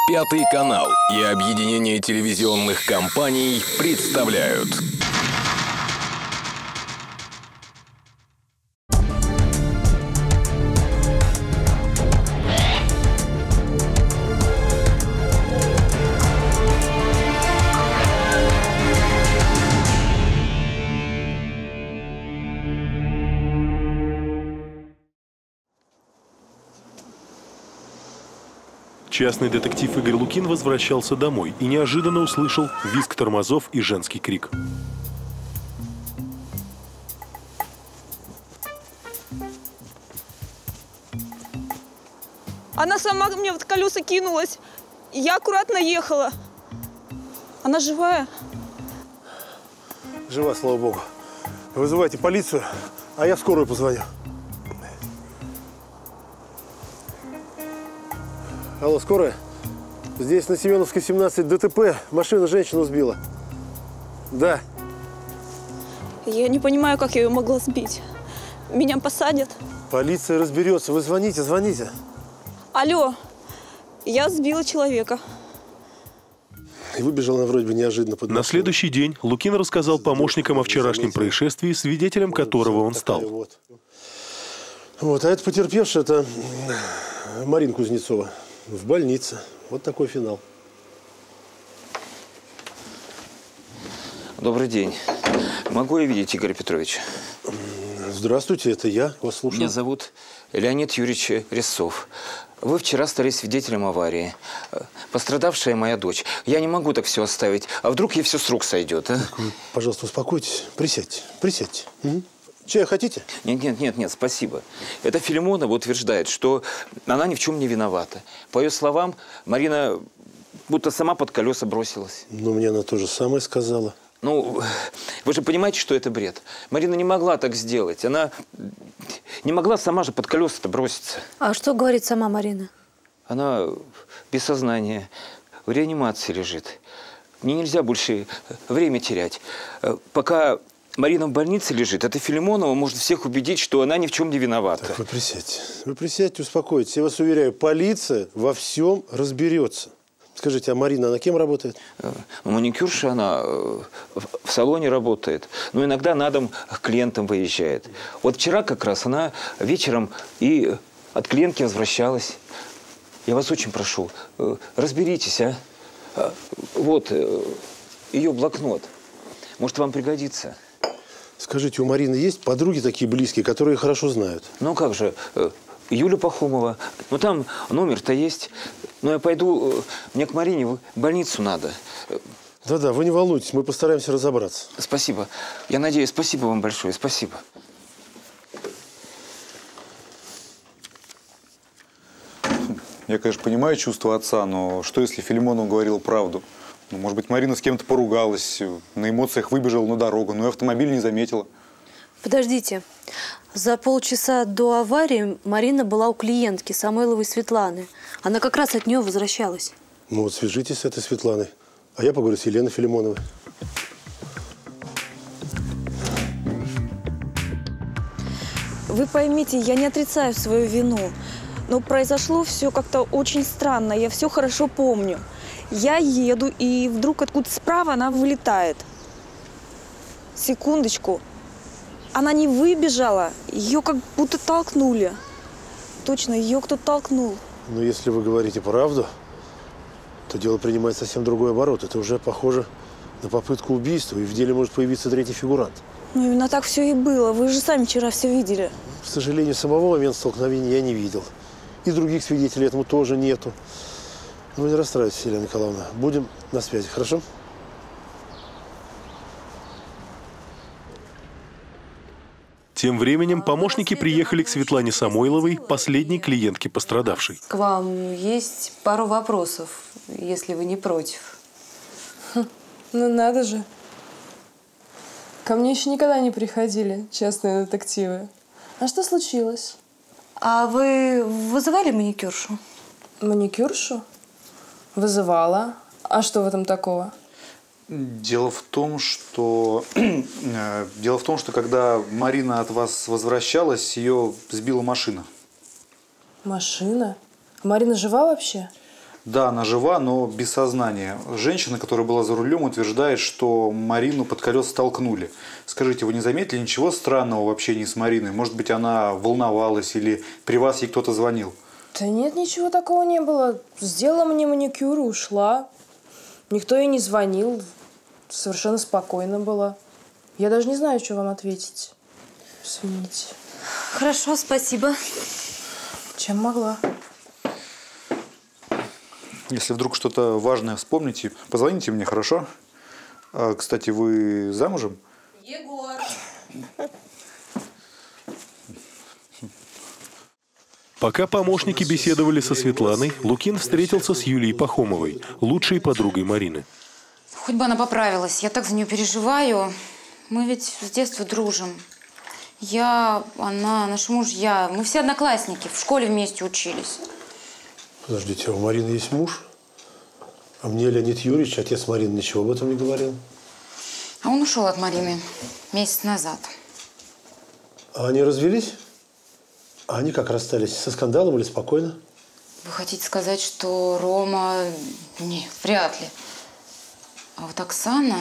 Пятый канал и объединение телевизионных компаний представляют. Частный детектив Игорь Лукин возвращался домой и неожиданно услышал визг тормозов и женский крик. Она сама мне в колеса кинулась. Я аккуратно ехала. Она живая? Жива, слава богу. Вызывайте полицию, а я скорую позвоню. Алло, скорая? Здесь на Семеновской 17 ДТП. Машина женщину сбила. Да. Я не понимаю, как я ее могла сбить. Меня посадят. Полиция разберется. Вы звоните, звоните. Алло, я сбила человека. И выбежала она вроде бы неожиданно под машину. На следующий день Лукин рассказал помощникам о вчерашнем происшествии, свидетелем которого он стал. Вот, а это потерпевшая, это Марина Кузнецова. В больнице. Вот такой финал. Добрый день. Могу я видеть Игоря Петровича? Здравствуйте, это я. Вас слушаю. Меня зовут Леонид Юрьевич Резцов. Вы вчера стали свидетелем аварии. Пострадавшая моя дочь. Я не могу так все оставить. А вдруг ей все с рук сойдет, а? Так вы, пожалуйста, успокойтесь. Присядьте, присядьте. Угу. Чая хотите? Нет, спасибо. Это Филимонова утверждает, что она ни в чем не виновата. По ее словам, Марина будто сама под колеса бросилась. Но мне она то же самое сказала. Ну, вы же понимаете, что это бред. Марина не могла так сделать. Она не могла сама же под колеса-то броситься. А что говорит сама Марина? Она без сознания, в реанимации лежит. Мне нельзя больше время терять. Пока Марина в больнице лежит, эта Филимонова может всех убедить, что она ни в чем не виновата. Так, вы присядьте, успокойтесь. Я вас уверяю, полиция во всем разберется. Скажите, а Марина, она кем работает? Маникюрша, она в салоне работает. Но иногда на дом к клиентам выезжает. Вот вчера как раз она вечером и от клиентки возвращалась. Я вас очень прошу, разберитесь, а? Вот ее блокнот. Может, вам пригодится. Скажите, у Марины есть подруги такие близкие, которые хорошо знают? Ну как же, Юля Пахомова. Ну там номер-то есть. Но я пойду, мне к Марине в больницу надо. Да-да, вы не волнуйтесь, мы постараемся разобраться. Спасибо. Я надеюсь, спасибо вам большое, спасибо. Я, конечно, понимаю чувство отца, но что, если Филимонова говорила правду? Ну, может быть, Марина с кем-то поругалась, на эмоциях выбежала на дорогу, но и автомобиль не заметила. Подождите. За полчаса до аварии Марина была у клиентки Самойловой Светланы. Она как раз от нее возвращалась. Ну вот свяжитесь с этой Светланой, а я поговорю с Еленой Филимоновой. Вы поймите, я не отрицаю свою вину. Но произошло все как-то очень странно. Я все хорошо помню. Я еду, и вдруг откуда-то справа она вылетает. Секундочку. Она не выбежала, ее как будто толкнули. Точно, ее кто-то толкнул. Но если вы говорите правду, то дело принимает совсем другой оборот. Это уже похоже на попытку убийства, и в деле может появиться третий фигурант. Ну, именно так все и было. Вы же сами вчера все видели. К сожалению, самого момента столкновения я не видел. И других свидетелей этому тоже нету. Ну, не расстраивайтесь, Елена Николаевна. Будем на связи, хорошо? Тем временем помощники приехали к Светлане Самойловой, последней клиентке пострадавшей. К вам есть пару вопросов, если вы не против. Ну надо же. Ко мне еще никогда не приходили частные детективы. А что случилось? А вы вызывали маникюршу? Маникюршу? Вызывала. А что в этом такого? Дело в том, что когда Марина от вас возвращалась, ее сбила машина. Машина? А Марина жива вообще? Да, она жива, но без сознания. Женщина, которая была за рулем, утверждает, что Марину под колеса столкнули. Скажите, вы не заметили ничего странного в общении с Мариной? Может быть, она волновалась или при вас ей кто-то звонил? Да нет, ничего такого не было. Сделала мне маникюр и ушла. Никто ей не звонил. Совершенно спокойно была. Я даже не знаю, что вам ответить. Извините. Хорошо, спасибо. Чем могла? Если вдруг что-то важное вспомните, позвоните мне, хорошо? Кстати, вы замужем? Егор! Пока помощники беседовали со Светланой, Лукин встретился с Юлией Пахомовой, лучшей подругой Марины. Хоть бы она поправилась. Я так за нее переживаю. Мы ведь с детства дружим. Я, она, наш муж, я. Мы все одноклассники. В школе вместе учились. Подождите, а у Марины есть муж? А мне Леонид Юрьевич, отец Марины, ничего об этом не говорил. А он ушел от Марины месяц назад. А они развелись? А они как расстались? Со скандалом или спокойно? Вы хотите сказать, что Рома… Нет, вряд ли. А вот Оксана…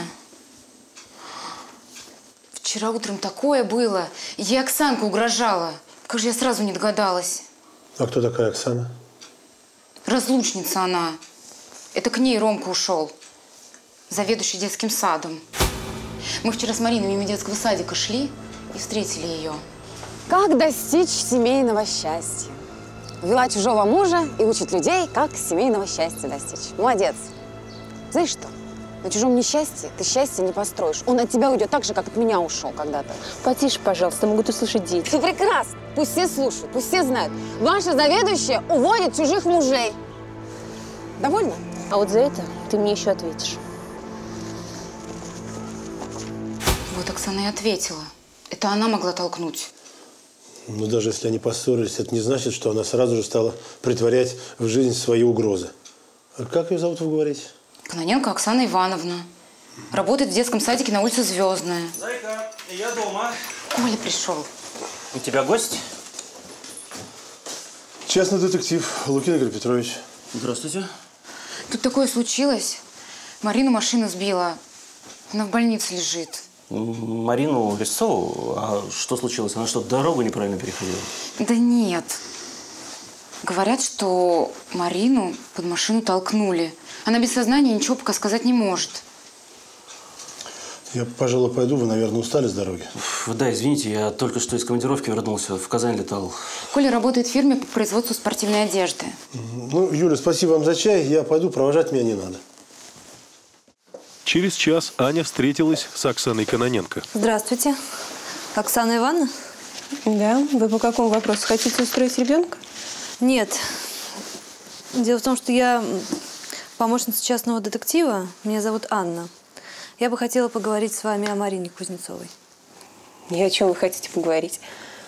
Вчера утром такое было. Ей Оксанка угрожала. Как же я сразу не догадалась. А кто такая Оксана? Разлучница она. Это к ней Ромка ушел. Заведующий детским садом. Мы вчера с Мариной мимо детского садика шли и встретили ее. Как достичь семейного счастья? Вела чужого мужа и учит людей, как семейного счастья достичь. Молодец. Знаешь что? На чужом несчастье ты счастье не построишь. Он от тебя уйдет так же, как от меня ушел когда-то. Потише, пожалуйста, могут услышать дети. Ты прекрасно. Пусть все слушают, пусть все знают. Ваша заведующая уводит чужих мужей. Довольно? А вот за это ты мне еще ответишь. Вот Оксана и ответила. Это она могла толкнуть. Но даже если они поссорились, это не значит, что она сразу же стала притворять в жизнь свои угрозы. А как ее зовут, вы говорите? Кононенко Оксана Ивановна. Работает в детском садике на улице Звездная. Зайка, я дома. Коля пришел. У тебя гость? Частный детектив Лукин Игорь Петрович. Здравствуйте. Тут такое случилось. Марину машина сбила. Она в больнице лежит. Марину Лесцову? А что случилось? Она что, дорогу неправильно переходила? Да нет. Говорят, что Марину под машину толкнули. Она без сознания, ничего пока сказать не может. Я, пожалуй, пойду. Вы, наверное, устали с дороги. Да, извините, я только что из командировки вернулся. В Казань летал. Коля работает в фирме по производству спортивной одежды. Ну, Юля, спасибо вам за чай. Я пойду, провожать меня не надо. Через час Аня встретилась с Оксаной Кононенко. Здравствуйте. Оксана Ивановна? Да? Вы по какому вопросу? Хотите устроить ребенка? Нет. Дело в том, что я помощница частного детектива. Меня зовут Анна. Я бы хотела поговорить с вами о Марине Кузнецовой. И о чем вы хотите поговорить?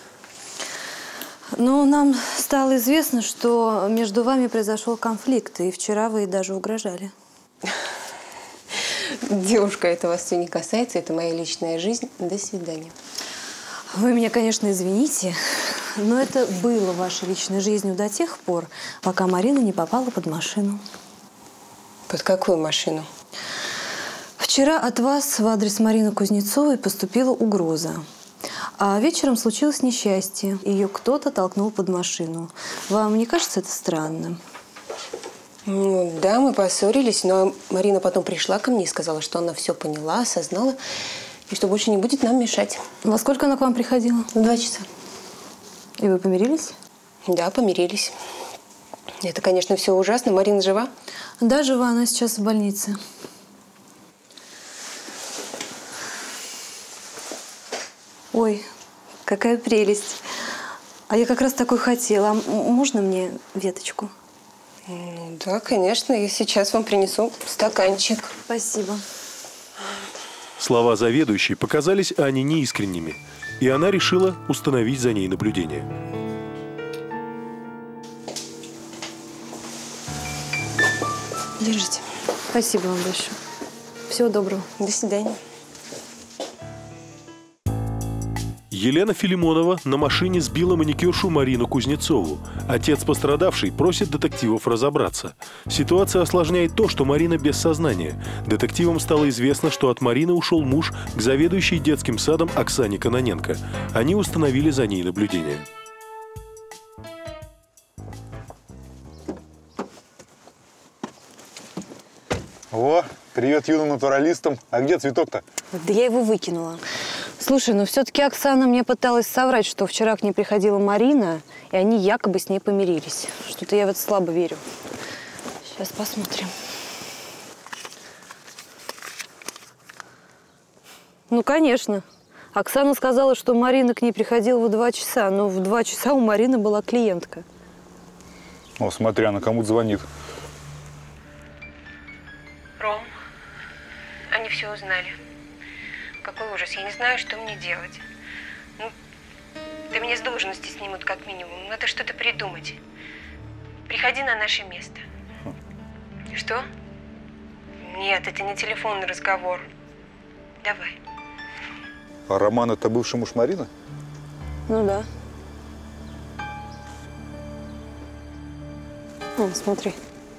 Ну, нам стало известно, что между вами произошел конфликт, и вчера вы даже угрожали. Девушка, это вас все не касается, это моя личная жизнь. До свидания. Вы меня, конечно, извините, но это было вашей личной жизнью до тех пор, пока Марина не попала под машину. Под какую машину? Вчера от вас в адрес Марины Кузнецовой поступила угроза. А вечером случилось несчастье. Ее кто-то толкнул под машину. Вам не кажется это странным? Ну, да, мы поссорились, но Марина потом пришла ко мне и сказала, что она все поняла, осознала, и что больше не будет нам мешать. Во сколько она к вам приходила? В 2 часа. И вы помирились? Да, помирились. Это, конечно, все ужасно. Марина жива? Да, жива. Она сейчас в больнице. Ой, какая прелесть. А я как раз такой хотела. А можно мне веточку? Да, конечно. Я сейчас вам принесу стаканчик. Спасибо. Слова заведующей показались Ане неискренними, и она решила установить за ней наблюдение. Держите. Спасибо вам большое. Всего доброго. До свидания. Елена Филимонова на машине сбила маникюршу Марину Кузнецову. Отец пострадавшей просит детективов разобраться. Ситуация осложняет то, что Марина без сознания. Детективам стало известно, что от Марины ушел муж к заведующей детским садом Оксане Кононенко. Они установили за ней наблюдение. О, привет юным натуралистам. А где цветок-то? Да я его выкинула. Слушай, ну все-таки Оксана мне пыталась соврать, что вчера к ней приходила Марина, и они якобы с ней помирились. Что-то я в это слабо верю. Сейчас посмотрим. Ну, конечно. Оксана сказала, что Марина к ней приходила в 2 часа, но в 2 часа у Марины была клиентка. О, смотри, она кому-то звонит. Ром, они все узнали. Какой ужас, я не знаю, что мне делать. Ну, да меня с должности снимут как минимум. Надо что-то придумать. Приходи на наше место. Что? Нет, это не телефонный разговор. Давай. А Роман – это бывший муж Марины? Ну да. Вон, смотри.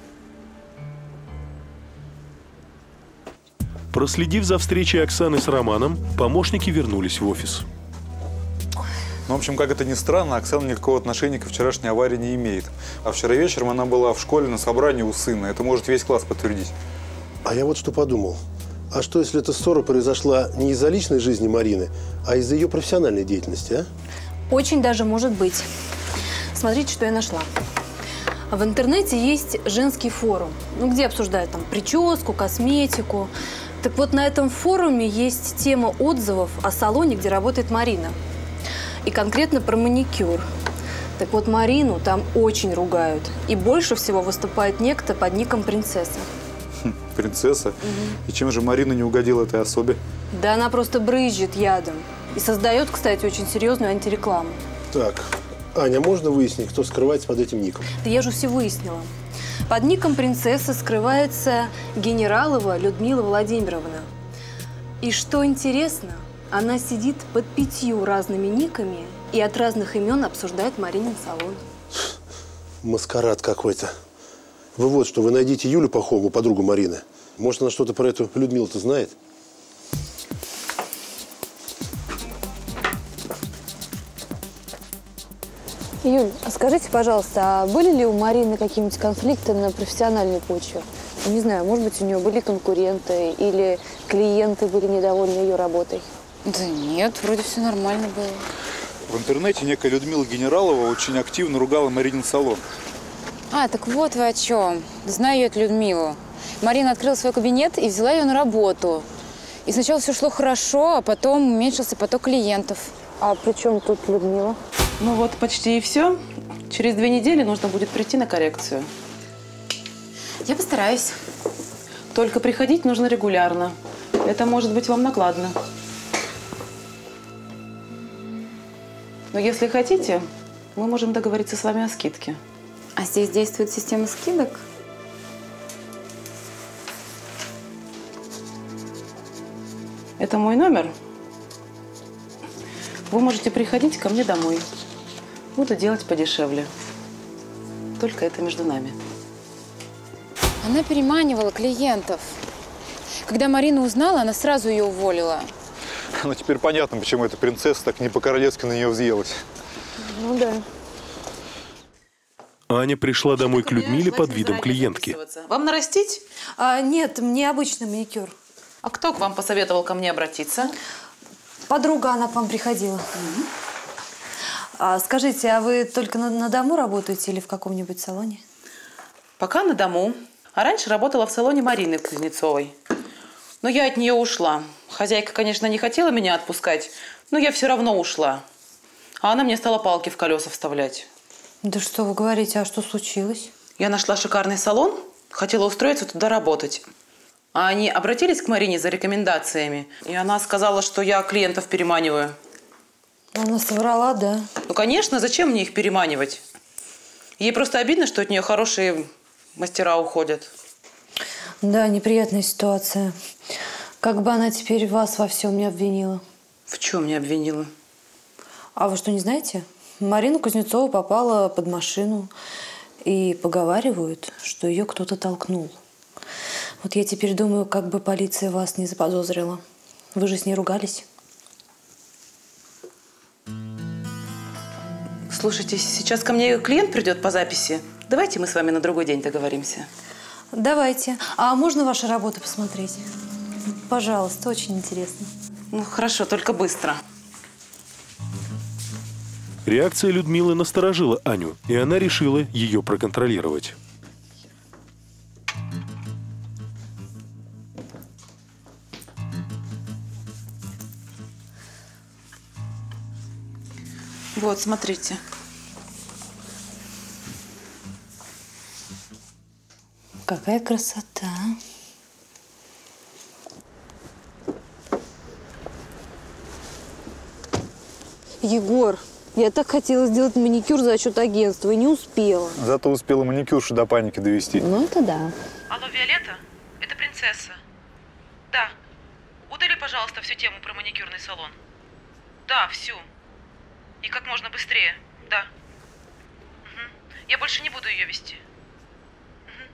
Проследив за встречей Оксаны с Романом, помощники вернулись в офис. Ну, в общем, как это ни странно, Оксана никакого отношения к вчерашней аварии не имеет. А вчера вечером она была в школе на собрании у сына. Это может весь класс подтвердить. А я вот что подумал. А что, если эта ссора произошла не из-за личной жизни Марины, а из-за ее профессиональной деятельности, а? Очень даже может быть. Смотрите, что я нашла. В интернете есть женский форум, где обсуждают там прическу, косметику. Так вот, на этом форуме есть тема отзывов о салоне, где работает Марина. И конкретно про маникюр. Так вот, Марину там очень ругают. И больше всего выступает некто под ником «Принцесса». Принцесса? Угу. И чем же Марина не угодила этой особе? Да она просто брызжет ядом. И создает, кстати, очень серьезную антирекламу. Так, Аня, можно выяснить, кто скрывается под этим ником? Да я же все выяснила. Под ником «Принцесса» скрывается Генералова Людмила Владимировна. И что интересно, она сидит под 5 разными никами и от разных имен обсуждает Маринин салон. Маскарад какой-то. Вы вот что, вы найдите Юлю Пахомову, подругу Марины. Может, она что-то про эту Людмилу-то знает? Юль, а скажите, пожалуйста, а были ли у Марины какие-нибудь конфликты на профессиональной почве? Не знаю, может быть, у нее были конкуренты или клиенты были недовольны ее работой? Да нет, вроде все нормально было. В интернете некая Людмила Генералова очень активно ругала Маринин салон. А, так вот вы о чем. Знаю я эту Людмилу. Марина открыла свой кабинет и взяла ее на работу. И сначала все шло хорошо, а потом уменьшился поток клиентов. А при чем тут Людмила? Ну вот почти и все. Через 2 недели нужно будет прийти на коррекцию. Я постараюсь. Только приходить нужно регулярно. Это может быть вам накладно. Но если хотите, мы можем договориться с вами о скидке. А здесь действует система скидок? Это мой номер. Вы можете приходить ко мне домой. Буду делать подешевле. Только это между нами. Она переманивала клиентов. Когда Марина узнала, она сразу ее уволила. Ну, теперь понятно, почему эта принцесса так не по-королевски на нее взъелась. Ну да. Аня пришла домой к Людмиле под видом клиентки. Вам нарастить? Нет, мне обычный маникюр. А кто к вам посоветовал ко мне обратиться? Подруга, она к вам приходила. Скажите, а вы только на дому работаете или в каком-нибудь салоне? Пока на дому. А раньше работала в салоне Марины Кузнецовой. Но я от нее ушла. Хозяйка, конечно, не хотела меня отпускать, но я все равно ушла. А она мне стала палки в колеса вставлять. Да что вы говорите, а что случилось? Я нашла шикарный салон, хотела устроиться туда работать. А они обратились к Марине за рекомендациями, и она сказала, что я клиентов переманиваю. Она соврала, да? Ну, конечно, зачем мне их переманивать? Ей просто обидно, что от нее хорошие мастера уходят. Да, неприятная ситуация. Как бы она теперь вас во всем не обвинила? В чем не обвинила? А вы что, не знаете? Марина Кузнецова попала под машину. И поговаривают, что ее кто-то толкнул. Вот я теперь думаю, как бы полиция вас не заподозрила. Вы же с ней ругались. Слушайте, сейчас ко мне клиент придет по записи. Давайте мы с вами на другой день договоримся. Давайте. А можно ваши работы посмотреть? Пожалуйста, очень интересно. Ну, хорошо, только быстро. Реакция Людмилы насторожила Аню, и она решила ее проконтролировать. Вот, смотрите. Какая красота. Егор, я так хотела сделать маникюр за счет агентства и не успела. Зато успела маникюршу до паники довести. Ну, это да. Алло, Виолетта? Это принцесса. Да. Удали, пожалуйста, всю тему про маникюрный салон. Да, всю. И как можно быстрее. Да. Угу. Я больше не буду ее вести. Угу.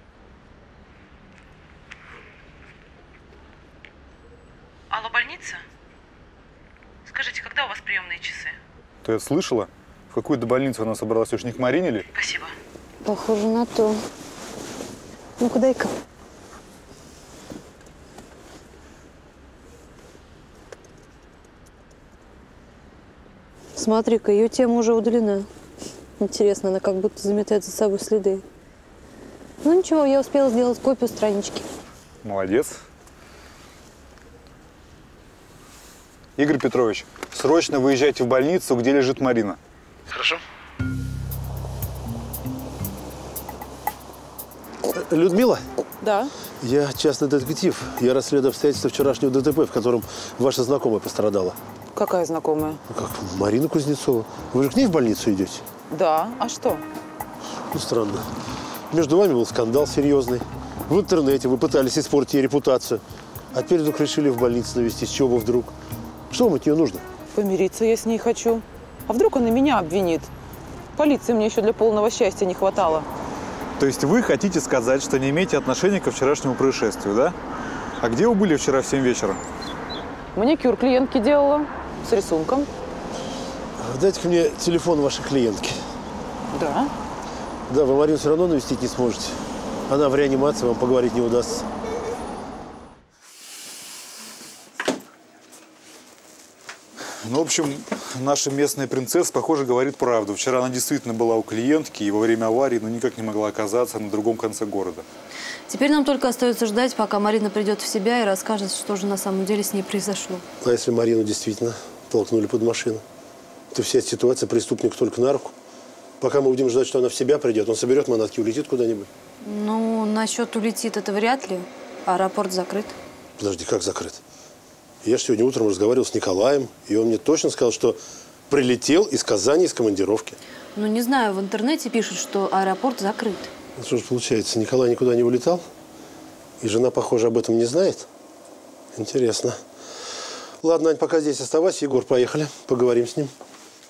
Алло, больница? Скажите, когда у вас приемные часы? Ты это слышала? В какую-то больницу она собралась? Уж не к Марине ли? Спасибо. Похоже на то. Ну-ка, дай-ка. Смотри-ка, ее тема уже удалена. Интересно, она как будто заметает за собой следы. Ну ничего, я успела сделать копию странички. Молодец. Игорь Петрович, срочно выезжайте в больницу, где лежит Марина. Хорошо. Людмила? Да. Я частный детектив. Я расследую обстоятельства вчерашнего ДТП, в котором ваша знакомая пострадала. Какая знакомая? Как? Марина Кузнецова. Вы же к ней в больницу идете? Да. А что? Ну, странно. Между вами был скандал серьезный. В интернете вы пытались испортить ей репутацию. А теперь вдруг решили в больницу навести. С чего бы вдруг? Что вам от нее нужно? Помириться я с ней хочу. А вдруг она меня обвинит? Полиции мне еще для полного счастья не хватало. То есть вы хотите сказать, что не имеете отношения ко вчерашнему происшествию, да? А где вы были вчера в 7 вечера? Маникюр клиентке делала. С рисунком. Дайте-ка мне телефон вашей клиентки. Да? Да, вы Марину все равно навестить не сможете. Она в реанимации, вам поговорить не удастся. Ну, в общем, наша местная принцесса, похоже, говорит правду. Вчера она действительно была у клиентки и во время аварии, но никак не могла оказаться на другом конце города. Теперь нам только остается ждать, пока Марина придет в себя и расскажет, что же на самом деле с ней произошло. А если Марину действительно толкнули под машину, то вся эта ситуация преступнику только на руку. Пока мы будем ждать, что она в себя придет, он соберет манатки и улетит куда-нибудь. Ну, насчет улетит это вряд ли. Аэропорт закрыт. Подожди, как закрыт? Я же сегодня утром разговаривал с Николаем, и он мне точно сказал, что прилетел из Казани из командировки. Ну, не знаю, в интернете пишут, что аэропорт закрыт. Ну, что же получается, Николай никуда не улетал? И жена, похоже, об этом не знает? Интересно. Ладно, Ань, пока здесь оставайся. Егор, поехали, поговорим с ним.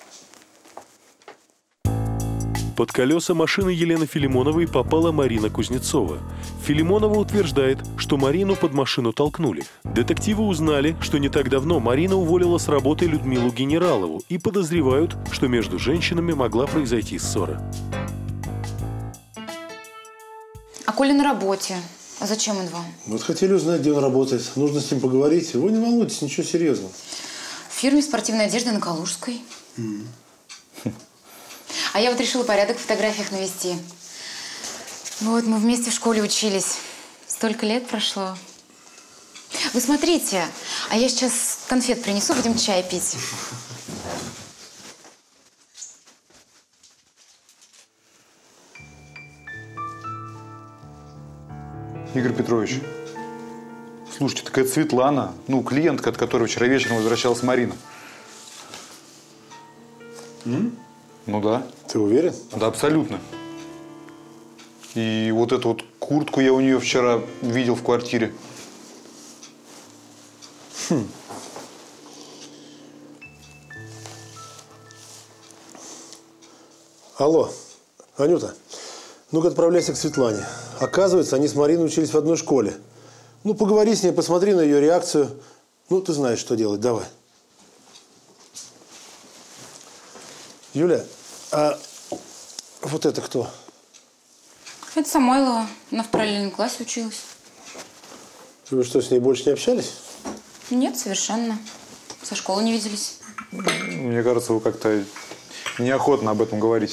Под колеса машины Елены Филимоновой попала Марина Кузнецова. Филимонова утверждает, что Марину под машину толкнули. Детективы узнали, что не так давно Марина уволила с работы Людмилу Генералову и подозревают, что между женщинами могла произойти ссора. А Коля на работе. А зачем он вам? Вот хотели узнать, где он работает. Нужно с ним поговорить. Вы не волнуйтесь, ничего серьезного. В фирме спортивной одежды на Калужской. А я вот решила порядок в фотографиях навести. Вот, мы вместе в школе учились. Столько лет прошло. Вы смотрите, а я сейчас конфет принесу, будем чай пить. Игорь Петрович, слушайте, такая Светлана, ну, клиентка, от которой вчера вечером возвращалась Марина. Ну да. Ты уверен? Да, абсолютно. И вот эту вот куртку я у нее вчера видел в квартире. Алло, Анюта, ну-ка отправляйся к Светлане. Оказывается, они с Мариной учились в одной школе. Ну, поговори с ней, посмотри на ее реакцию. Ну, ты знаешь, что делать, давай. Юля, а вот это кто? Это Самойлова. Она в параллельном классе училась. Вы что, с ней больше не общались? Нет, совершенно. Со школы не виделись. Мне кажется, вы как-то неохотно об этом говорите.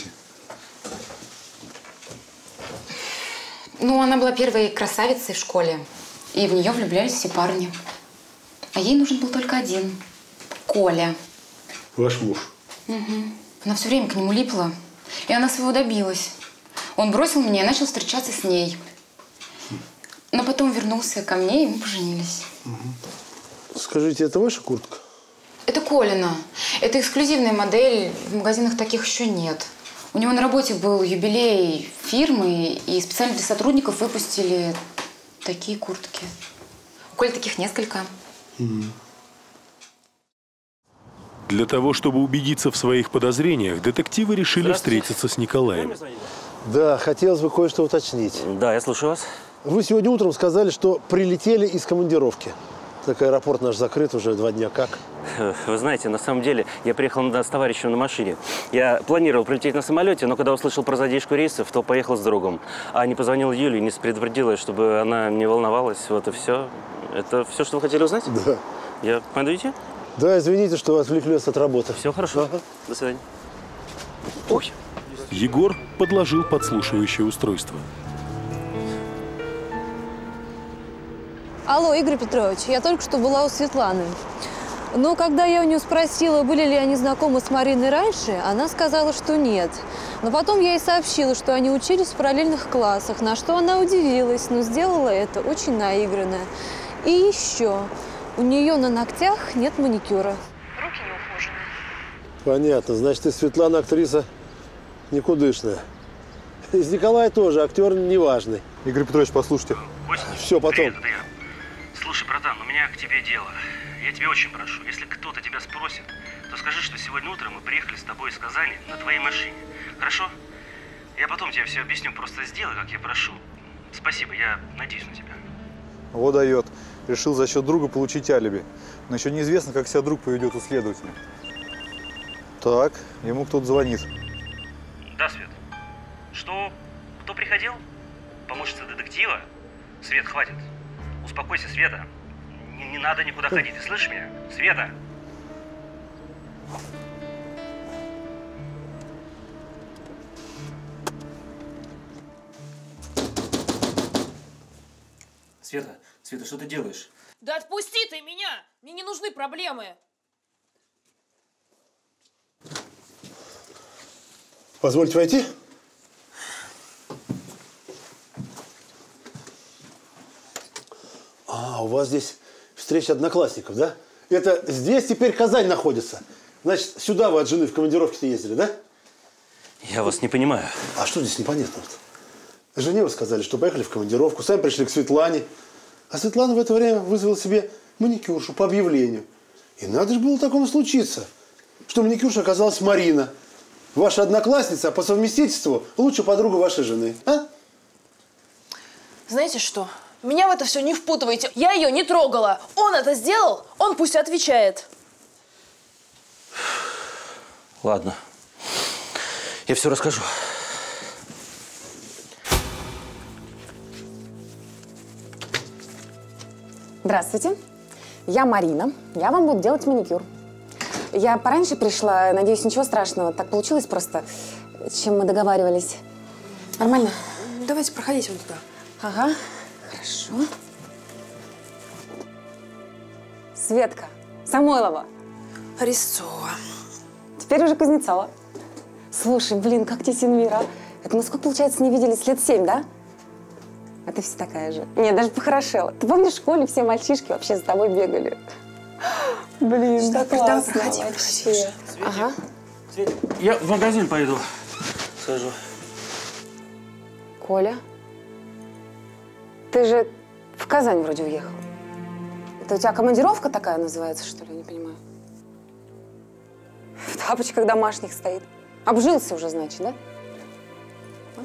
Ну, она была первой красавицей в школе. И в нее влюблялись все парни. А ей нужен был только один. Коля. Ваш муж. Угу. Она все время к нему липла. И она своего добилась. Он бросил меня и начал встречаться с ней. Но потом вернулся ко мне, и мы поженились. Угу. Скажите, это ваша куртка? Это Колина. Это эксклюзивная модель. В магазинах таких еще нет. У него на работе был юбилей фирмы, и специально для сотрудников выпустили такие куртки. У Коли таких несколько. Для того, чтобы убедиться в своих подозрениях, детективы решили встретиться с Николаем. Да, хотелось бы кое-что уточнить. Да, я слушаю вас. Вы сегодня утром сказали, что прилетели из командировки. Так аэропорт наш закрыт уже 2 дня. Как? Вы знаете, на самом деле, я приехал с товарищем на машине. Я планировал прилететь на самолете, но когда услышал про задержку рейсов, то поехал с другом. А не позвонил Юле, не предупредила, чтобы она не волновалась. Вот и все. Это все, что вы хотели узнать? Да. Я пойду идти? Да, извините, что отвлекли вас от работы. Все хорошо. Ага. До свидания. Ой. Егор подложил подслушивающее устройство. Алло, Игорь Петрович, я только что была у Светланы. Но когда я у нее спросила, были ли они знакомы с Мариной раньше, она сказала, что нет. Но потом я ей сообщила, что они учились в параллельных классах, на что она удивилась, но сделала это очень наигранно. И еще, у нее на ногтях нет маникюра. Руки не ухожены. Понятно. Значит, и Светлана актриса никудышная. Из Николая тоже актер неважный. Игорь Петрович, послушайте. Все, потом. Привет, это я. Слушай, братан, у меня к тебе дело. Я тебя очень прошу, если кто-то тебя спросит, то скажи, что сегодня утром мы приехали с тобой из Казани на твоей машине. Хорошо? Я потом тебе все объясню, просто сделай, как я прошу. Спасибо, я надеюсь на тебя. Вот дает. Решил за счет друга получить алиби. Но еще неизвестно, как себя друг поведет у следователя. Так, ему кто-то звонит. Да, Свет. Что? Кто приходил? Помощница детектива? Свет, хватит. Успокойся, Света. Не надо никуда ходить. Ты слышишь меня? Света! Света, что ты делаешь? Да отпусти ты меня! Мне не нужны проблемы. Позвольте войти. А, у вас здесь встреча одноклассников, да? Это здесь теперь Казань находится. Значит, сюда вы от жены в командировке-то ездили, да? Я вас не понимаю. А что здесь непонятного-то? Жене вы сказали, что поехали в командировку, сами пришли к Светлане. А Светлана в это время вызвала себе маникюршу по объявлению. И надо же было такому случиться, что маникюрша оказалась Марина. Ваша одноклассница, а по совместительству лучшая подруга вашей жены. А? Знаете что? Меня в это все не впутывайте. Я ее не трогала. Он это сделал, он пусть отвечает. Ладно. Я все расскажу. Здравствуйте. Я Марина. Я вам буду делать маникюр. Я пораньше пришла, надеюсь, ничего страшного. Так получилось просто, чем мы договаривались. Нормально? Давайте проходите вон туда. Ага, хорошо. Светка Самойлова. Резцова. Теперь уже Кузнецова. Слушай, блин, как тебе Синмира? Это мы сколько, получается, не виделись? Лет 7, да? А ты все такая же. Нет, даже похорошела. Ты помнишь, в школе все мальчишки вообще за тобой бегали? Блин, так классно. Проходи. Ага. Я в магазин пойду. Схожу. Коля, ты же в Казань вроде уехал. Это у тебя командировка такая называется, что ли? Я не понимаю. В тапочках домашних стоит. Обжился уже, значит, да?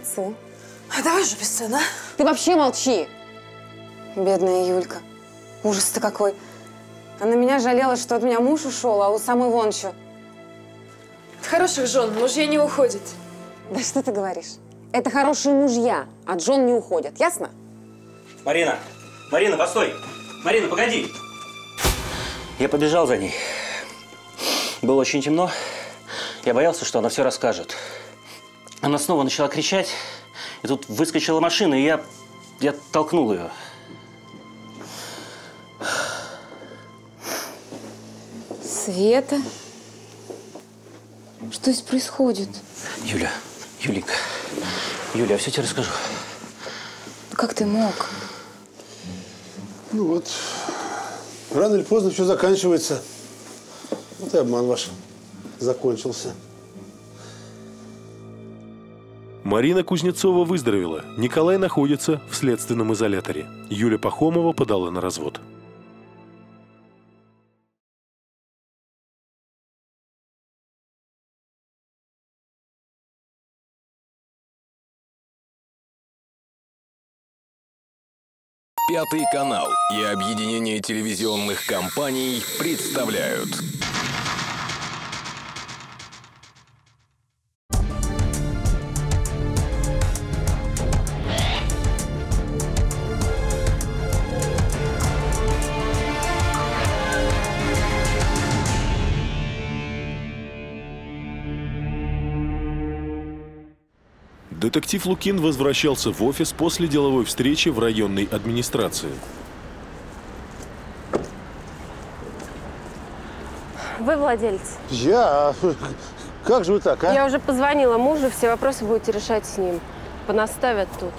молодцы. А давай же без сцены, а? Ты вообще молчи. Бедная Юлька. Ужас-то какой. Она меня жалела, что от меня муж ушел, а у самой вон еще. От хороших жен мужья не уходят. Да что ты говоришь? Это хорошие мужья, от жен не уходят, ясно? Марина! Марина, постой! Марина, погоди! Я побежал за ней. Было очень темно. Я боялся, что она все расскажет. Она снова начала кричать, и тут выскочила машина, и я толкнул ее. Света? Что здесь происходит? Юля, Юленька, Юля, я все тебе расскажу. Как ты мог? Ну вот, рано или поздно все заканчивается. Вот и обман ваш закончился. Марина Кузнецова выздоровела. Николай находится в следственном изоляторе. Юля Пахомова подала на развод. Пятый канал и объединение телевизионных компаний представляют. Детектив Лукин возвращался в офис после деловой встречи в районной администрации. Вы владелец? Я? Как же вы так, а? Я уже позвонила мужу, все вопросы будете решать с ним. Понаставят тут.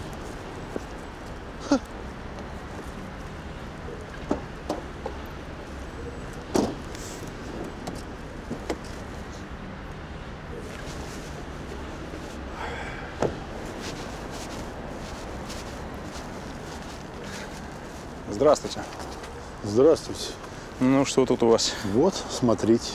Здравствуйте. Здравствуйте. Ну, что тут у вас? Вот, смотрите.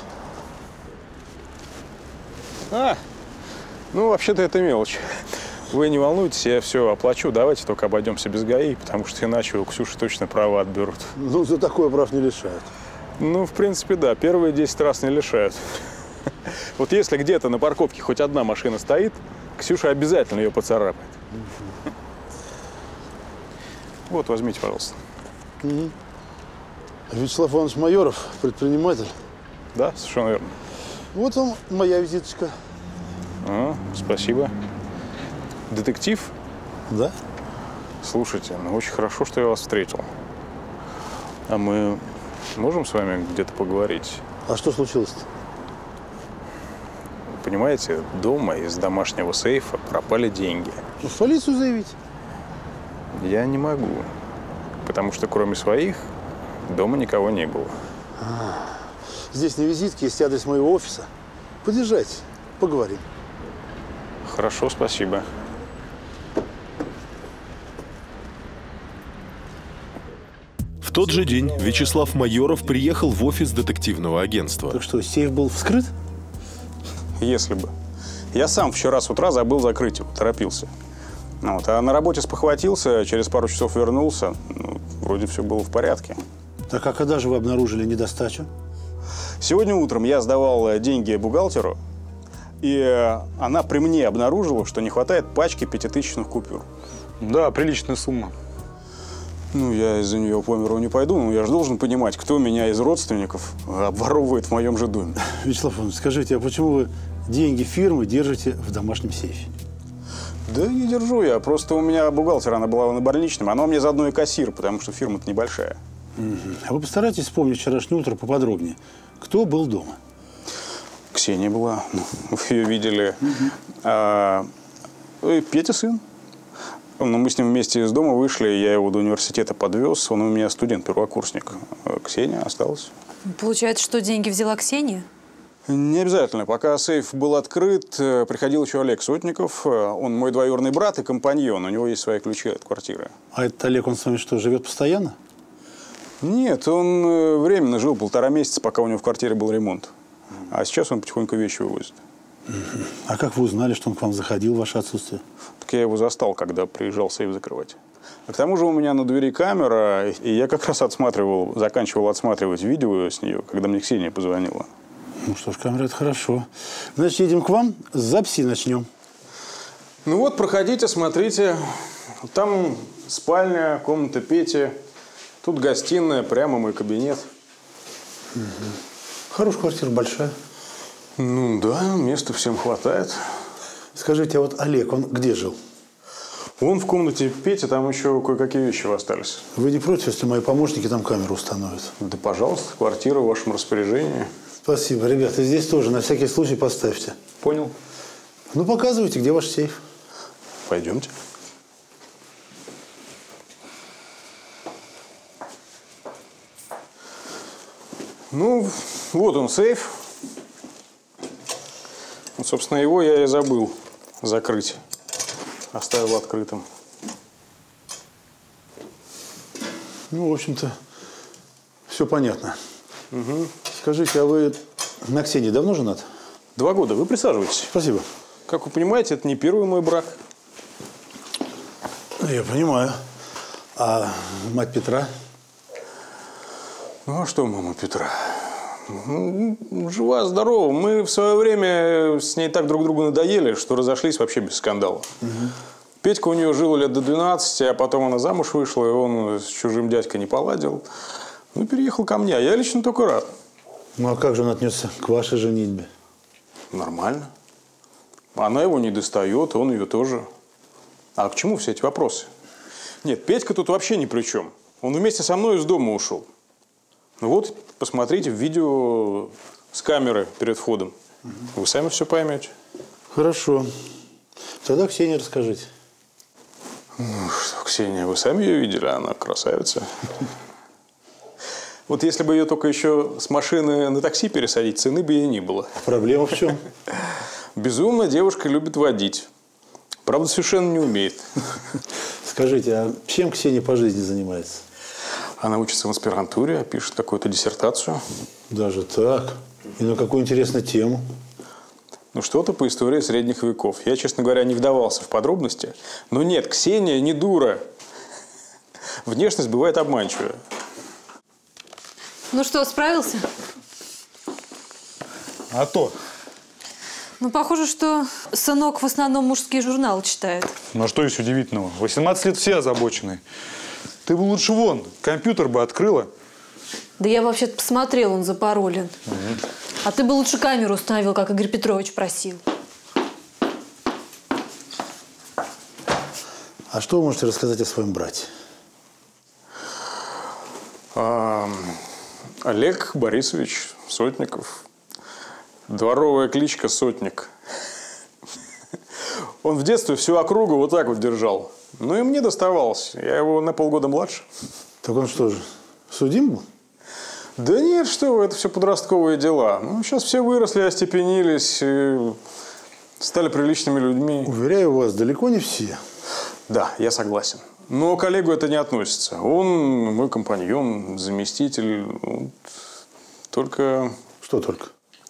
Ну, вообще-то это мелочь. Вы не волнуйтесь, я все оплачу. Давайте только обойдемся без ГАИ, потому что иначе у Ксюши точно права отберут. Ну, за такое прав не лишают. Ну, в принципе, да. Первые 10 раз не лишают. Вот если где-то на парковке хоть одна машина стоит, Ксюша обязательно ее поцарапает. Вот, возьмите, пожалуйста. Вячеслав Иванович Майоров, предприниматель. Да, совершенно верно. Вот вам моя визиточка. Спасибо. Детектив? Да. Слушайте, ну очень хорошо, что я вас встретил. А мы можем с вами где-то поговорить? А что случилось-то? Понимаете, дома из домашнего сейфа пропали деньги. Ну, в полицию заявить? Я не могу, потому что кроме своих дома никого не было. Здесь на визитке есть адрес моего офиса. Подъезжайте, поговорим. Хорошо, спасибо. В тот же день Вячеслав Майоров приехал в офис детективного агентства. Так что, сейф был вскрыт? Если бы. Я сам вчера с утра забыл закрыть его, торопился. Вот. А на работе спохватился, через пару часов вернулся. Ну, вроде все было в порядке. Так а когда же вы обнаружили недостачу? Сегодня утром я сдавал деньги бухгалтеру, и она при мне обнаружила, что не хватает пачки 5000-ных купюр. Да, приличная сумма. Ну, я из-за нее по миру не пойду, но я же должен понимать, кто меня из родственников обворовывает в моем же доме. Вячеслав Иванович, скажите, а почему вы деньги фирмы держите в домашнем сейфе? Да не держу я, просто у меня бухгалтер, она была на больничном, она у меня заодно и кассир, потому что фирма-то небольшая. А вы постарайтесь вспомнить вчерашнее утро поподробнее. Кто был дома? Ксения была, ну, вы ее видели. Петя сын. Ну, мы с ним вместе из дома вышли, я его до университета подвез, он у меня студент, первокурсник. Ксения осталась. Получается, что деньги взяла Ксения? Не обязательно. Пока сейф был открыт, приходил еще Олег Сотников. Он мой двоюродный брат и компаньон. У него есть свои ключи от квартиры. А этот Олег, он с вами что, живет постоянно? Нет, он временно жил 1,5 месяца, пока у него в квартире был ремонт. А сейчас он потихоньку вещи вывозит. А как вы узнали, что он к вам заходил в ваше отсутствие? Так я его застал, когда приезжал сейф закрывать. А к тому же у меня на двери камера, и я как раз заканчивал отсматривать видео с нее, когда мне Ксения позвонила. Ну что ж, камера – это хорошо. Значит, едем к вам, с записи начнем. Ну вот, проходите, смотрите. Там спальня, комната Пети. Тут гостиная, прямо мой кабинет. Хорошая квартира, большая. Ну да, места всем хватает. Скажите, а вот Олег, он где жил? Он в комнате Пети, там еще кое-какие вещи остались. Вы не против, если мои помощники там камеру установят? Да, пожалуйста, квартира в вашем распоряжении. Спасибо, ребята. Здесь тоже на всякий случай поставьте. Понял. Ну, показывайте, где ваш сейф. Пойдемте. Ну, вот он, сейф. Вот, собственно, его я и забыл закрыть. Оставил открытым. Ну, в общем-то, все понятно. Угу. Скажите, а вы на Ксении давно женат? 2 года. Вы присаживайтесь. Спасибо. Как вы понимаете, это не первый мой брак. Я понимаю. А мать Петра? Ну, а что мама Петра? Жива-здорова. Мы в свое время с ней так друг другу надоели, что разошлись вообще без скандала. Угу. Петька у нее жил лет до 12, а потом она замуж вышла, и он с чужим дядькой не поладил. Ну, переехал ко мне. А я лично только рад. Ну, а как же он отнесся к вашей женитьбе? Нормально. Она его не достает, он ее тоже. А к чему все эти вопросы? Нет, Петька тут вообще ни при чем. Он вместе со мной из дома ушел. Ну вот, посмотрите в видео с камеры перед входом. Вы сами все поймете. Хорошо. Тогда Ксении расскажите. Ну что, Ксения, вы сами ее видели? Она красавица. Вот если бы ее только еще с машины на такси пересадить, цены бы ей не было. Проблема в чем? Безумно девушка любит водить. Правда, совершенно не умеет. Скажите, а чем Ксения по жизни занимается? Она учится в аспирантуре, пишет какую-то диссертацию. Даже так? И на какую интересную тему? Ну, что-то по истории средних веков. Я, честно говоря, не вдавался в подробности. Но нет, Ксения не дура. Внешность бывает обманчивая. Ну что, справился? А то. Ну, похоже, что сынок в основном мужские журналы читает. Ну, а что есть удивительного? 18 лет все озабочены. Ты бы лучше вон, компьютер бы открыла. Да я вообще-то посмотрел, он запаролен. Угу. А ты бы лучше камеру установил, как Игорь Петрович просил. А что вы можете рассказать о своем брате? Олег Борисович Сотников. Дворовая кличка Сотник. Он в детстве всю округу вот так вот держал. Ну и мне доставалось. Я его на полгода младше. Так он что же, судим был? Да нет, что вы, это все подростковые дела. Ну, сейчас все выросли, остепенились, и стали приличными людьми. Уверяю вас, далеко не все. Да, я согласен. Но к Олегу это не относится. Он мой компаньон, заместитель. Только… Что только?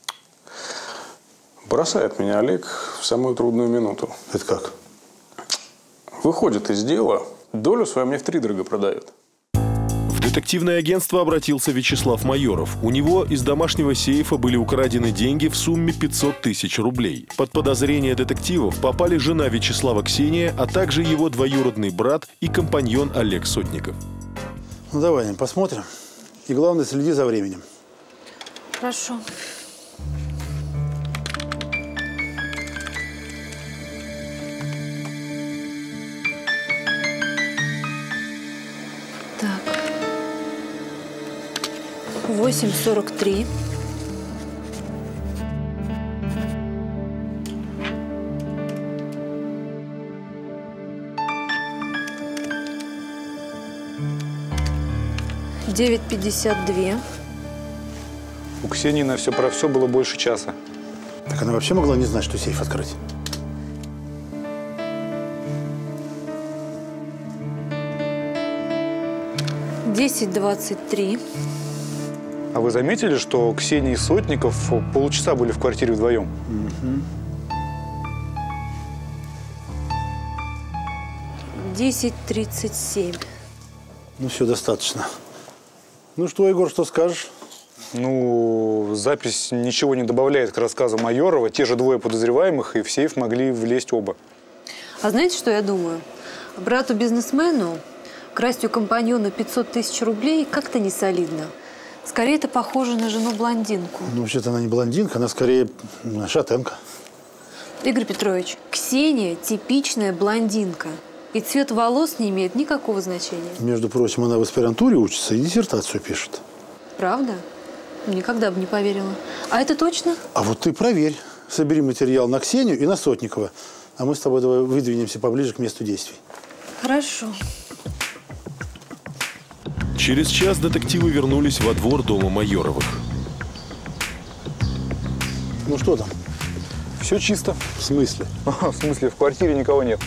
Бросает меня Олег в самую трудную минуту. Это как? Выходит из дела, долю свою мне втридорога продает. В детективное агентство обратился Вячеслав Майоров. У него из домашнего сейфа были украдены деньги в сумме 500 тысяч рублей. Под подозрение детективов попали жена Вячеслава Ксения, а также его двоюродный брат и компаньон Олег Сотников. Ну давай, посмотрим. И главное, следи за временем. Хорошо. Так. 8:43. — 9:52. У Ксении на все про все было больше часа. Так она вообще могла не знать, что сейф открыть? — 10:23. А вы заметили, что Ксения и Сотников полчаса были в квартире вдвоем? Угу. 10:37. Ну, все, достаточно. Ну что, Егор, что скажешь? Ну, запись ничего не добавляет к рассказу Майорова. Те же двое подозреваемых, и в сейф могли влезть оба. А знаете, что я думаю? Брату-бизнесмену красть у компаньона 500 тысяч рублей как-то не солидно. Скорее, это похоже на жену-блондинку. Ну, вообще-то она не блондинка, она скорее шатенка. Игорь Петрович, Ксения типичная блондинка. И цвет волос не имеет никакого значения. Между прочим, она в аспирантуре учится и диссертацию пишет. Правда? Никогда бы не поверила. А это точно? А вот ты проверь. Собери материал на Ксению и на Сотникова. А мы с тобой давай выдвинемся поближе к месту действий. Хорошо. Через час детективы вернулись во двор дома Майоровых. Ну что там? Все чисто. В смысле? В смысле, в квартире никого нет.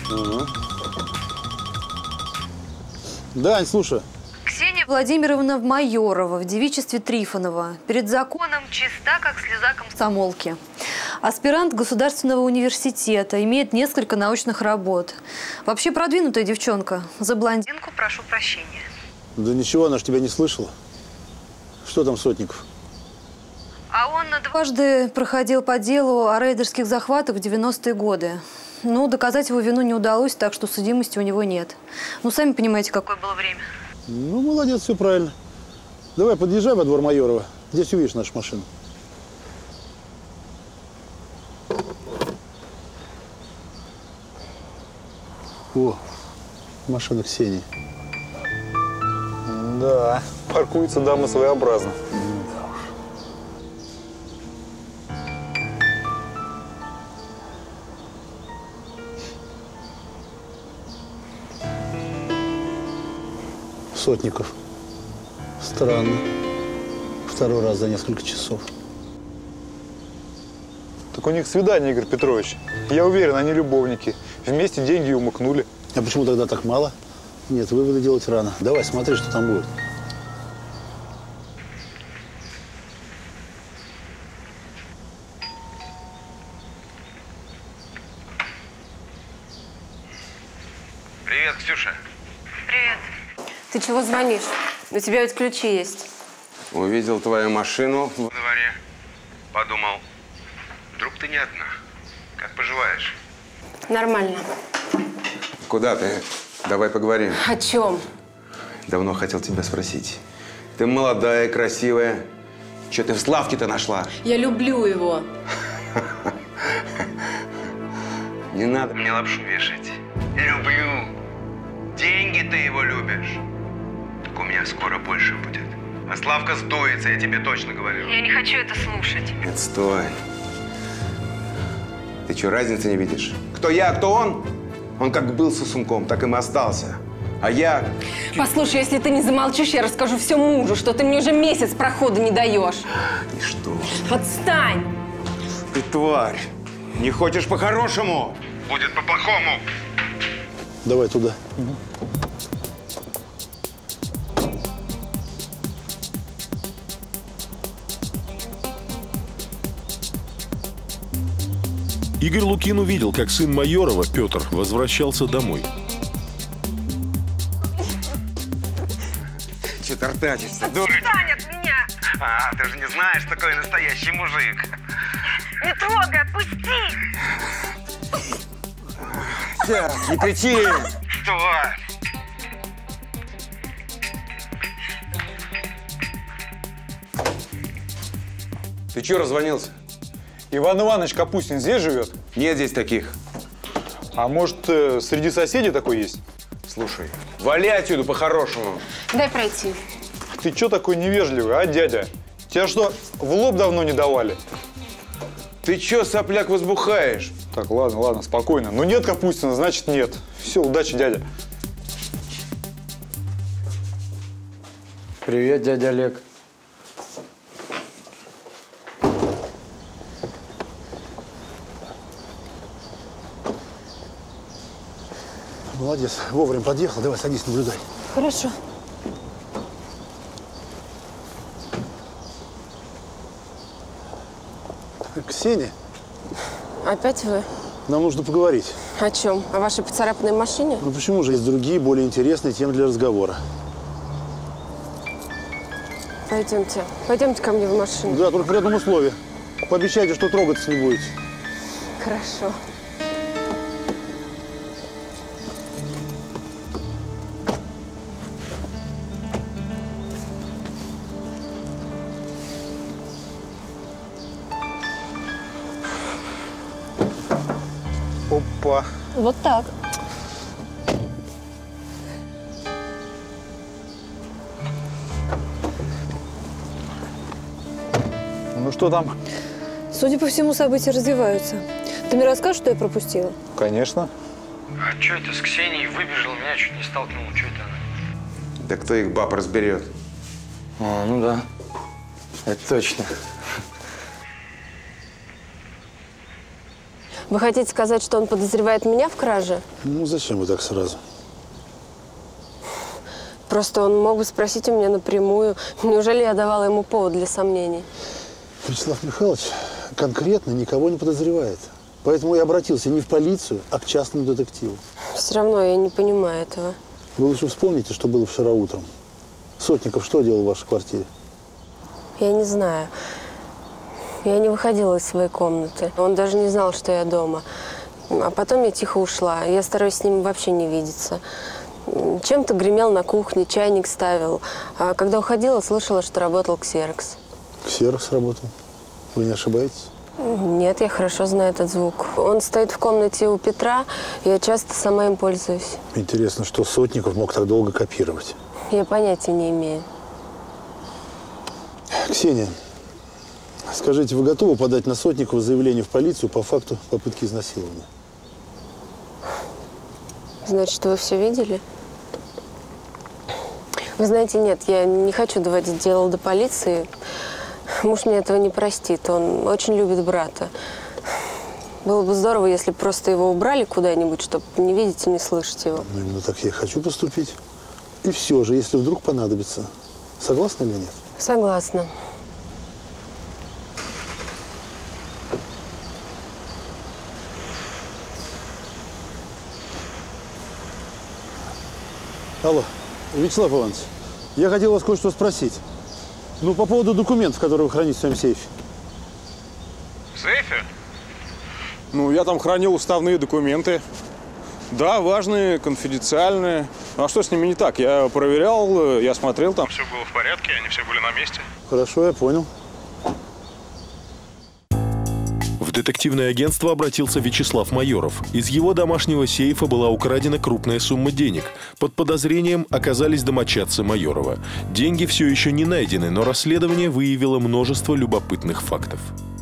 Дань, слушай. Ксения Владимировна Майорова в девичестве Трифонова. Перед законом чиста, как слеза комсомолки. Аспирант Государственного университета, имеет несколько научных работ. Вообще продвинутая девчонка. За блондинку прошу прощения. Да ничего, она ж тебя не слышала. Что там Сотников? А он дважды проходил по делу о рейдерских захватах в 90-е годы. Ну, доказать его вину не удалось, так что судимости у него нет. Ну, сами понимаете, какое было время. Ну, молодец, все правильно. Давай, подъезжай во двор Майорова. Здесь увидишь нашу машину. О, машина Ксении. Да, паркуется дама своеобразно. Сотников. Странно. Второй раз за несколько часов. Так у них свидание, Игорь Петрович. Я уверен, они любовники. Вместе деньги умыкнули. А почему тогда так мало? Нет, выводы делать рано. Давай, смотри, что там будет. Привет, Ксюша. Привет. Ты чего звонишь? У тебя ведь ключи есть. Увидел твою машину во дворе. Подумал, вдруг ты не одна. Как поживаешь? Нормально. Куда ты? Давай поговорим. О чем? Давно хотел тебя спросить. Ты молодая, красивая. Че ты в Славке-то нашла? Я люблю его. Не надо мне лапшу вешать. Люблю. Деньги ты его любишь. Так у меня скоро больше будет. А Славка сдуется, я тебе точно говорю. Я не хочу это слушать. Нет, стой. Ты что, разницы не видишь? Кто я, а кто он? Он как был сосунком, так им и остался. А я… Послушай, если ты не замолчишь, я расскажу все мужу, что ты мне уже месяц прохода не даешь. И что? Отстань! Ты тварь. Не хочешь по-хорошему? Будет по-плохому. Давай туда. Игорь Лукин увидел, как сын Майорова, Петр, возвращался домой. Че тартачишься, дурень? Отстань от меня! А, ты же не знаешь, что такой настоящий мужик. Не трогай, отпусти! Все, не кричи! Тварь! Ты че раззвонился? Иван Иванович Капустин здесь живет? Нет здесь таких. А может, среди соседей такой есть? Слушай, вали отсюда по-хорошему. Дай пройти. Ты че такой невежливый, а, дядя? Тебя что, в лоб давно не давали? Ты че, сопляк, возбухаешь? Так, ладно, ладно, спокойно. Ну нет Капустина, значит нет. Все, удачи, дядя. Привет, дядя Олег. Молодец, вовремя подъехал. Давай, садись, наблюдай. Хорошо. Ксения? Опять вы? Нам нужно поговорить. О чем? О вашей поцарапанной машине? Ну почему же есть другие, более интересные темы для разговора? Пойдемте. Пойдемте ко мне в машину. Да, только при одном условии. Пообещайте, что трогаться не будете. Хорошо. Опа. Вот так. Ну что там? Судя по всему, события развиваются. Ты мне расскажешь, что я пропустила? Конечно. А что это с Ксенией выбежала, меня чуть не столкнула? Что это она? Да кто их баб разберет? А, ну да. Это точно. Вы хотите сказать, что он подозревает меня в краже? Ну зачем вы так сразу? Просто он мог бы спросить у меня напрямую. Неужели я давала ему повод для сомнений? Вячеслав Михайлович конкретно никого не подозревает. Поэтому я обратился не в полицию, а к частному детективу. Все равно я не понимаю этого. Вы лучше вспомните, что было вчера утром. Сотников что делал в вашей квартире? Я не знаю. Я не выходила из своей комнаты. Он даже не знал, что я дома. А потом я тихо ушла. Я стараюсь с ним вообще не видеться. Чем-то гремел на кухне, чайник ставил. А когда уходила, слышала, что работал ксерокс. Ксерокс работал? Вы не ошибаетесь? Нет, я хорошо знаю этот звук. Он стоит в комнате у Петра, я часто сама им пользуюсь. Интересно, что Сотников мог так долго копировать? Я понятия не имею. Ксения, скажите, вы готовы подать на Сотникова заявление в полицию по факту попытки изнасилования? Значит, вы все видели? Вы знаете, нет, я не хочу доводить дело до полиции. Муж мне этого не простит. Он очень любит брата. Было бы здорово, если просто его убрали куда-нибудь, чтобы не видеть и не слышать его. Ну, именно так я и хочу поступить. И все же, если вдруг понадобится. Согласны или нет? Согласна. Алло, Вячеслав Иванович, я хотел вас кое-что спросить. Ну, по поводу документов, которые вы храните в своем сейфе. В сейфе? Ну, я там хранил уставные документы. Да, важные, конфиденциальные. Ну, а что с ними не так? Я проверял, я смотрел там. Все было в порядке, они все были на месте. Хорошо, я понял. В детективное агентство обратился Вячеслав Майоров. Из его домашнего сейфа была украдена крупная сумма денег. Под подозрением оказались домочадцы Майорова. Деньги все еще не найдены, но расследование выявило множество любопытных фактов.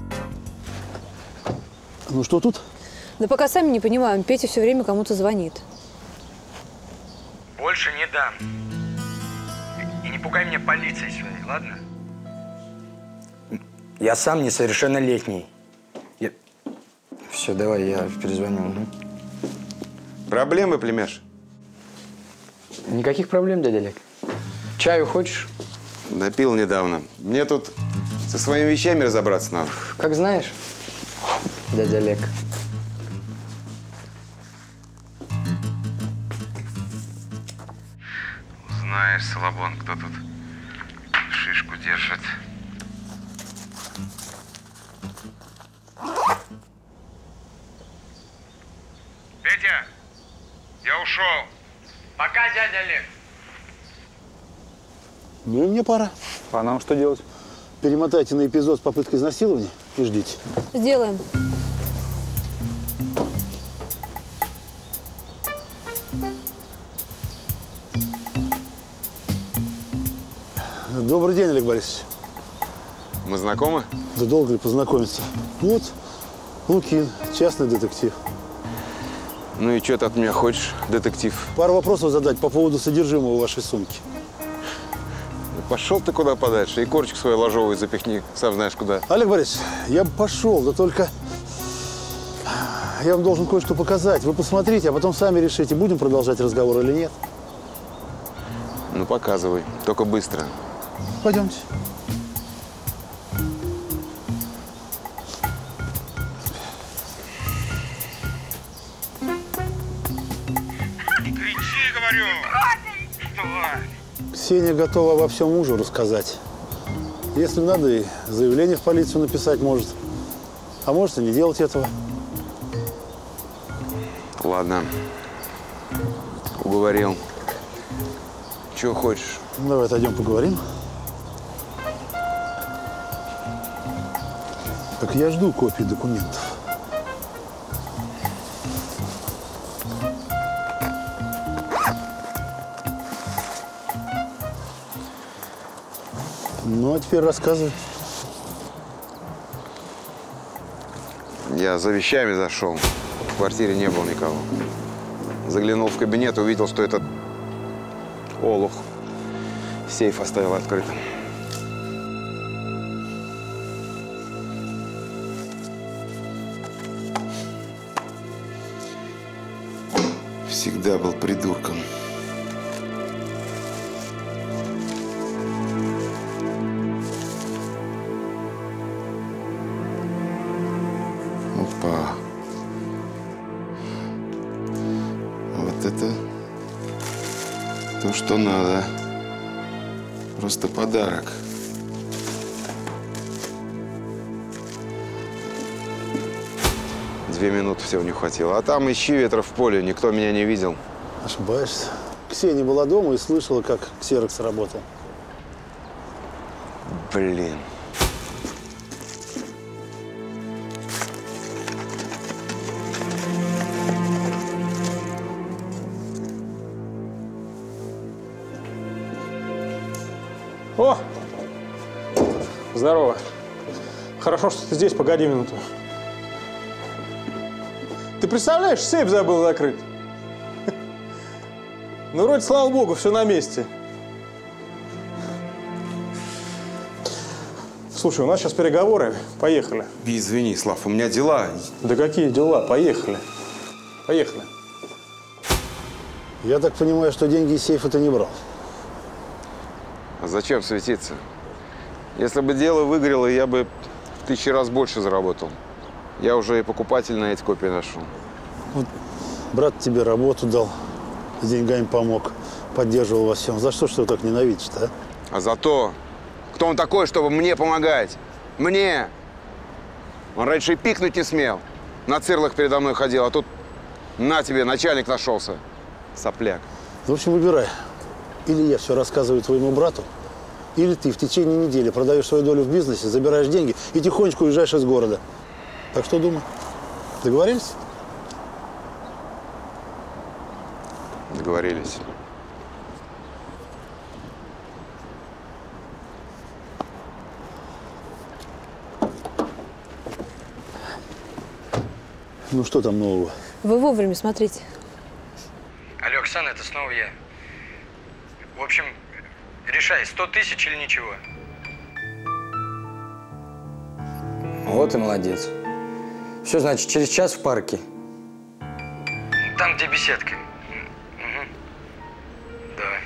Ну что тут? Да пока сами не понимаем, Петя все время кому-то звонит. Больше не дам. И не пугай меня полицией своей, ладно? Я сам несовершеннолетний. Все, давай, я перезвоню. Угу. Проблемы, племяш? Никаких проблем, дядя Олег. Чаю хочешь? Допил недавно. Мне тут со своими вещами разобраться надо. Как знаешь, дядя Олег. Знаешь, Салабон, кто тут шишку держит. Петя, я ушел. Пока, дядя Олег. Ну и мне пора. А нам что делать? Перемотайте на эпизод с попыткой изнасилования и ждите. Сделаем. Добрый день, Олег Борисович. Мы знакомы? Да долго ли познакомиться? Вот, Лукин, частный детектив. Ну и что ты от меня хочешь, детектив? Пару вопросов задать по поводу содержимого вашей сумки. Да пошел ты куда подальше, и корчик свой ложовый запихни, сам знаешь куда. Олег Борисович, я бы пошел, да только я вам должен кое-что показать. Вы посмотрите, а потом сами решите, будем продолжать разговор или нет. Ну показывай, только быстро. Пойдемте. Ксения готова обо всем мужу рассказать. Если надо, и заявление в полицию написать может. А может и не делать этого. Ладно. Уговорил. Чего хочешь? Давай отойдем поговорим. Так я жду копии документов. Ну, а теперь рассказывай. Я за вещами зашел. В квартире не было никого. Заглянул в кабинет и увидел, что этот олух сейф оставил открытым. Всегда был придурком. Опа. Вот это то, что надо. Просто подарок. Две минуты всего не хватило. А там ищи ветра в поле, никто меня не видел. Ошибаешься. Ксения была дома и слышала, как ксерокс работал. Блин. О! Здорово. Хорошо, что ты здесь. Погоди минуту. Ты представляешь, сейф забыл закрыть. Ну, вроде, слава богу, все на месте. Слушай, у нас сейчас переговоры. Поехали. Извини, Слав, у меня дела. Да какие дела? Поехали. Поехали. Я так понимаю, что деньги из сейфа ты не брал. А зачем светиться? Если бы дело выгорело, я бы в 1000 раз больше заработал. Я уже и покупатель на эти копии нашел. Вот брат тебе работу дал, с деньгами помог, поддерживал во всем. За что ж ты его так ненавидишь-то, а? А за то, кто он такой, чтобы мне помогать? Мне! Он раньше и пикнуть не смел. На цирлах передо мной ходил, а тут на тебе, начальник нашелся. Сопляк. В общем, выбирай. Или я все рассказываю твоему брату, или ты в течение недели продаешь свою долю в бизнесе, забираешь деньги и тихонечко уезжаешь из города. Так что думай? Договорились? Договорились. Ну что там нового? Вы вовремя смотрите. Алло, Оксана, это снова я. В общем, решай, 100 тысяч или ничего. Вот и молодец. Все, значит, через час в парке. Там, где беседка. Угу. Давай.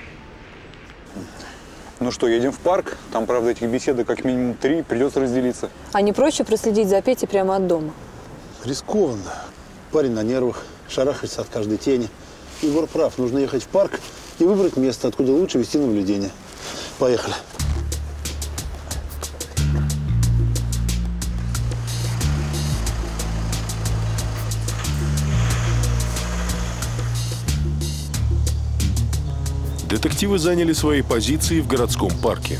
Ну что, едем в парк? Там, правда, этих беседок как минимум 3, придется разделиться. А не проще проследить за Петей прямо от дома? Рискованно. Парень на нервах, шарахается от каждой тени. Егор прав, нужно ехать в парк и выбрать место, откуда лучше вести наблюдение. Поехали. Детективы заняли свои позиции в городском парке.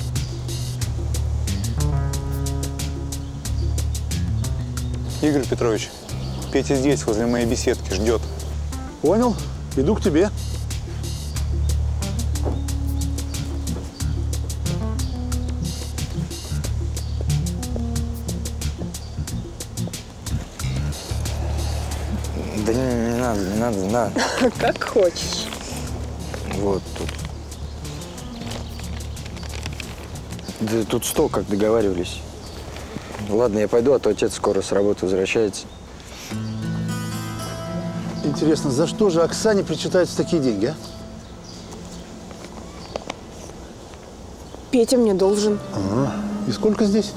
Игорь Петрович, Петя здесь, возле моей беседки, ждет. Понял? Иду к тебе. Да не надо. Как хочешь. Вот тут. Да тут стол, как договаривались. Ладно, я пойду, а то отец скоро с работы возвращается. Интересно, за что же Оксане причитаются такие деньги, а? Петя мне должен. Ага. И сколько здесь?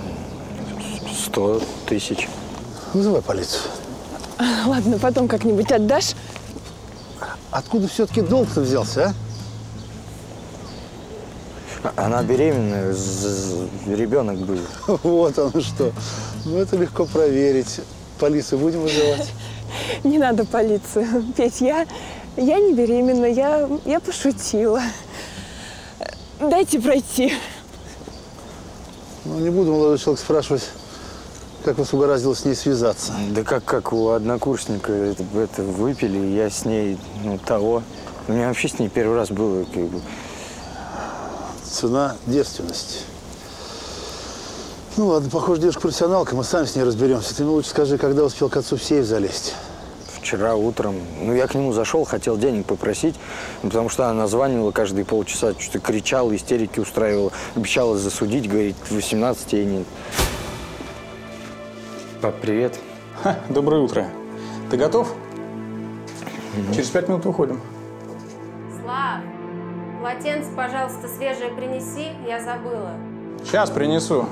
100 тысяч. Вызывай полицию. Ладно, потом как-нибудь отдашь. Откуда все-таки долг-то взялся, а? Она беременная, ребенок был. Вот оно что. Ну, это легко проверить. Полицию будем вызывать? Не надо полицию. Петь, я не беременна, я пошутила. Дайте пройти. Ну, не буду, молодой человек, спрашивать, как вас угораздило с ней связаться. Да как у однокурсника это выпили, я с ней, того. У меня вообще с ней первый раз было, как бы. Цена девственности. Ну ладно, похоже, девушка профессионалка, мы сами с ней разберемся. Ты мне лучше скажи, когда успел к отцу в сейф залезть? Вчера утром. Я к нему зашел, хотел денег попросить, потому что она названивала каждые полчаса, что-то кричала, истерики устраивала, обещала засудить, говорит, 18 ей нет. Пап, привет. Доброе утро. Ты готов? Через 5 минут выходим. Слав, полотенце, пожалуйста, свежее принеси, я забыла. Сейчас принесу.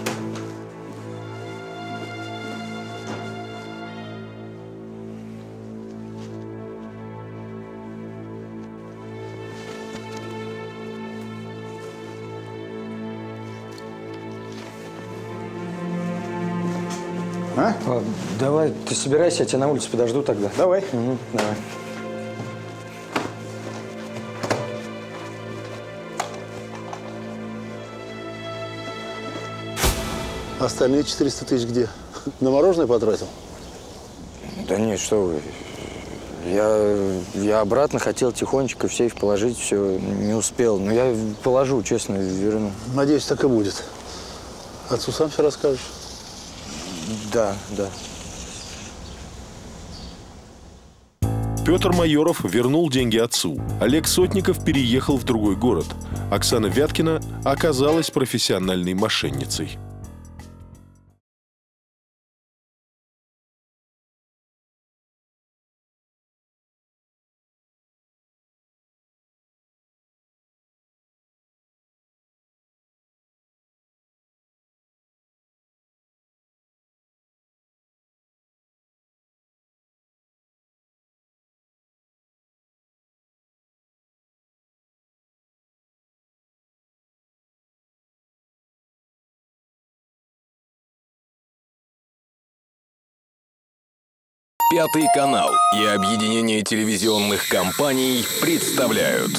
Давай, ты собирайся, я тебя на улице подожду тогда. Давай. Давай. Остальные 400 тысяч где? На мороженое потратил? Да нет, что вы. Я обратно хотел тихонечко в сейф положить, все, не успел. Но я положу, честно, верну. Надеюсь, так и будет. Отцу сам все расскажешь? Да. Петр Майоров вернул деньги отцу. Олег Сотников переехал в другой город. Оксана Вяткина оказалась профессиональной мошенницей. Пятый канал и объединение телевизионных компаний представляют.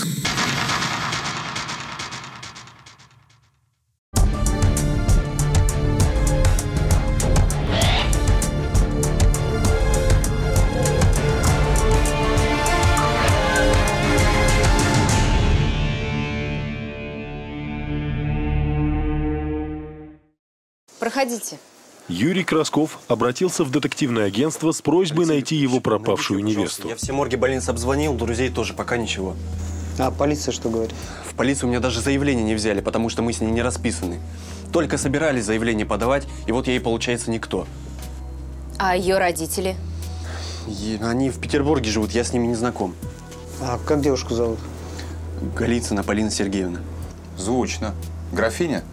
Проходите. Юрий Красков обратился в детективное агентство с просьбой найти его пропавшую невесту. Я все морги больниц обзвонил, друзей тоже, пока ничего. А полиция что говорит? В полицию у меня даже заявление не взяли, потому что мы с ней не расписаны. Только собирались заявление подавать, и вот ей, получается, никто. А ее родители? Они в Петербурге живут, я с ними не знаком. А как девушку зовут? Голицына Полина Сергеевна. Звучно. Графиня?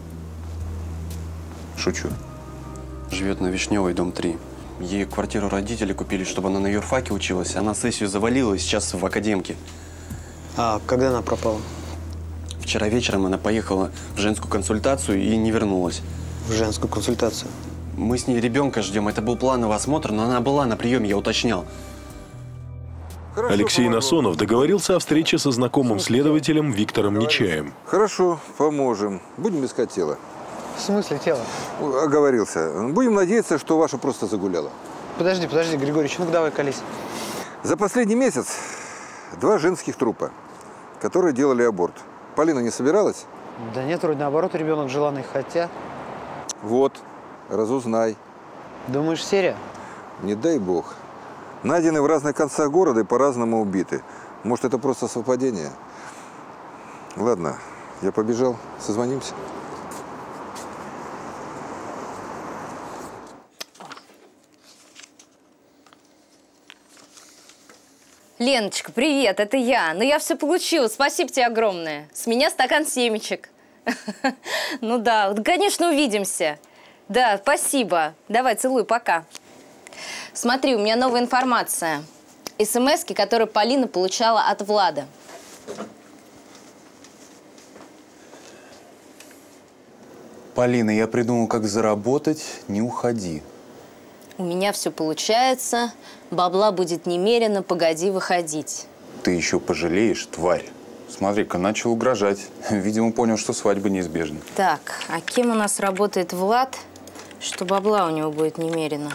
Шучу. Живет на Вишневой, дом 3. Ей квартиру родители купили, чтобы она на юрфаке училась. Она сессию завалила и сейчас в академке. А когда она пропала? Вчера вечером она поехала в женскую консультацию и не вернулась. В женскую консультацию? Мы с ней ребенка ждем. Это был плановый осмотр, но она была на приеме, я уточнял. Алексей Насонов договорился о встрече со знакомым следователем Виктором Нечаем. Хорошо, поможем. Будем искать тело. В смысле тело? Оговорился. Будем надеяться, что ваша просто загуляла. Подожди, Григорьевич, ну-ка давай колись. За последний месяц 2 женских трупа, которые делали аборт. Полина не собиралась? Да нет, вроде наоборот, ребенок желанный, хотя… Вот, разузнай. Думаешь, серия? Не дай бог. Найдены в разных концах города и по-разному убиты. Может, это просто совпадение? Ладно, я побежал. Созвонимся. Леночка, привет, это я. Ну, я все получила, спасибо тебе огромное. С меня стакан семечек. Ну да, конечно, увидимся. Да, спасибо. Давай, целую, пока. Смотри, у меня новая информация. СМСки, которые Полина получала от Влада. Полина, я придумал, как заработать, не уходи. У меня все получается, бабла будет немерено, погоди выходить. Ты еще пожалеешь, тварь. Смотри-ка, начал угрожать. Видимо, понял, что свадьба неизбежна. Так, а кем у нас работает Влад, что бабла у него будет немерено?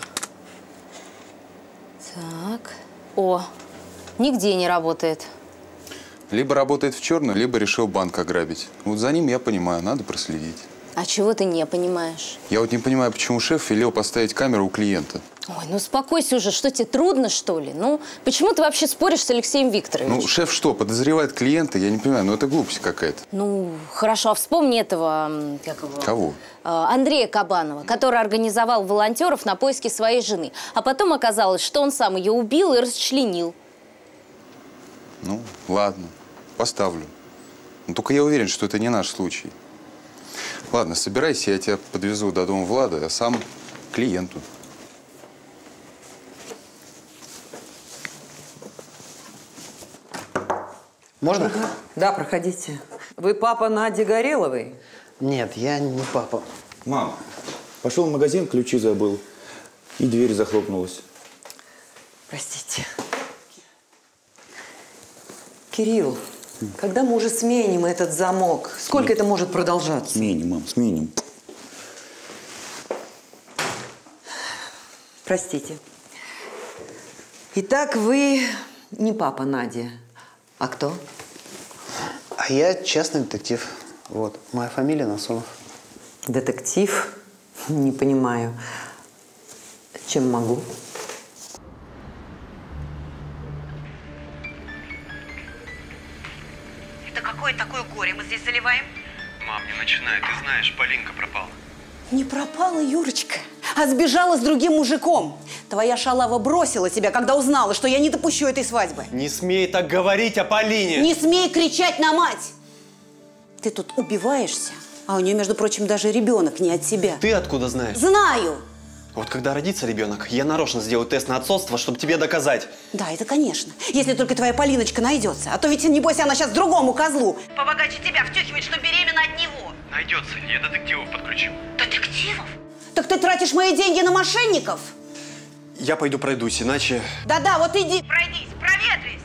Так, о, нигде не работает. Либо работает в черную, либо решил банк ограбить. Вот за ним, я понимаю, надо проследить. А чего ты не понимаешь? Я вот не понимаю, почему шеф велел поставить камеру у клиента. Ой, ну успокойся уже, что тебе трудно, что ли? Ну, почему ты вообще споришь с Алексеем Викторовичем? Ну, шеф что, подозревает клиента? Я не понимаю, ну это глупость какая-то. Ну, хорошо, а вспомни этого, как его? Кого? Андрея Кабанова, который организовал волонтеров на поиски своей жены. А потом оказалось, что он сам ее убил и расчленил. Ну, ладно, поставлю. Но только я уверен, что это не наш случай. Ладно, собирайся, я тебя подвезу до дома Влада, а сам к клиенту. Можно? Да, проходите. Вы папа Нади Гореловой? Нет, я не папа. Мам, пошел в магазин, ключи забыл. И дверь захлопнулась. Простите. Кирилл, когда мы уже сменим этот замок? Сколько это может продолжаться? Сменим, мам, сменим. Простите. Итак, вы не папа Нади. А кто? А я частный детектив. Вот, моя фамилия Насонов. Детектив? Не понимаю. Чем могу? Это какое такое горе мы здесь заливаем? Мам, не начинай, ты знаешь, Полинка пропала. Не пропала, Юрочка, а сбежала с другим мужиком. Твоя шалава бросила тебя, когда узнала, что я не допущу этой свадьбы. Не смей так говорить о Полине! Не смей кричать на мать! Ты тут убиваешься, а у нее, между прочим, даже ребенок не от тебя. Ты откуда знаешь? Знаю! Вот когда родится ребенок, я нарочно сделаю тест на отцовство, чтобы тебе доказать. Да, это конечно. Если только твоя Полиночка найдется. А то ведь, небось, она сейчас другому козлу. Побогаче тебя втюхивает, что беременна от него. Найдется, я детективов подключил. Детективов? Так ты тратишь мои деньги на мошенников? Я пойду пройдусь, иначе… Да-да, вот иди, пройдись, проветрись.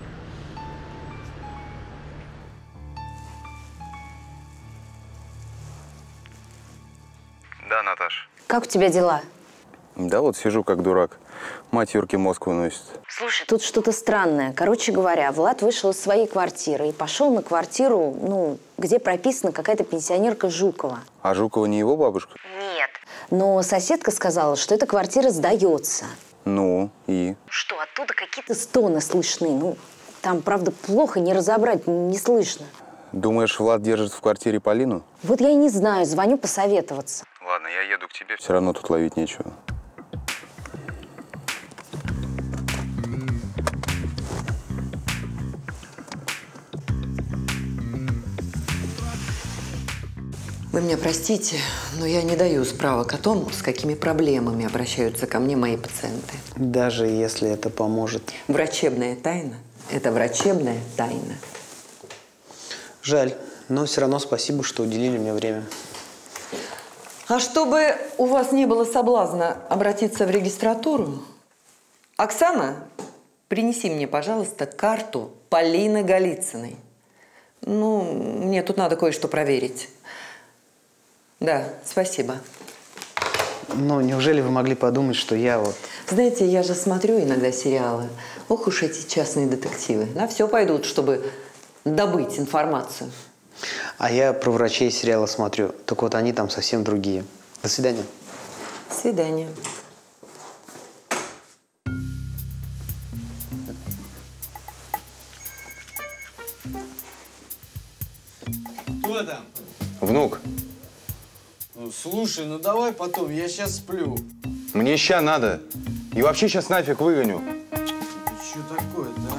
Да, Наташ. Как у тебя дела? Да вот сижу как дурак. Мать Юрки мозг выносит. Слушай, тут что-то странное. Короче говоря, Влад вышел из своей квартиры и пошел на квартиру, ну, где прописана какая-то пенсионерка Жукова. А Жукова не его бабушка? Нет. Но соседка сказала, что эта квартира сдается. Ну, и? Что, оттуда какие-то стоны слышны. Ну, там, правда, плохо, не разобрать, не слышно. Думаешь, Влад держит в квартире Полину? Вот я и не знаю, звоню посоветоваться. Ладно, я еду к тебе. Все равно тут ловить нечего. Вы меня простите, но я не даю справок о том, с какими проблемами обращаются ко мне мои пациенты. Даже если это поможет. Врачебная тайна – это врачебная тайна. Жаль, но все равно спасибо, что уделили мне время. А чтобы у вас не было соблазна обратиться в регистратуру, Оксана, принеси мне, пожалуйста, карту Полины Голицыной. Ну, мне тут надо кое-что проверить. Да, спасибо. Ну, неужели вы могли подумать, что я вот… Знаете, я же смотрю иногда сериалы. Ох уж эти частные детективы. На все пойдут, чтобы добыть информацию. А я про врачей сериала смотрю. Так вот, они там совсем другие. До свидания. До свидания. Кто там? Внук, Ну, слушай, ну давай потом, я сейчас сплю. мне ща надо. И вообще сейчас нафиг выгоню. Что такое-то,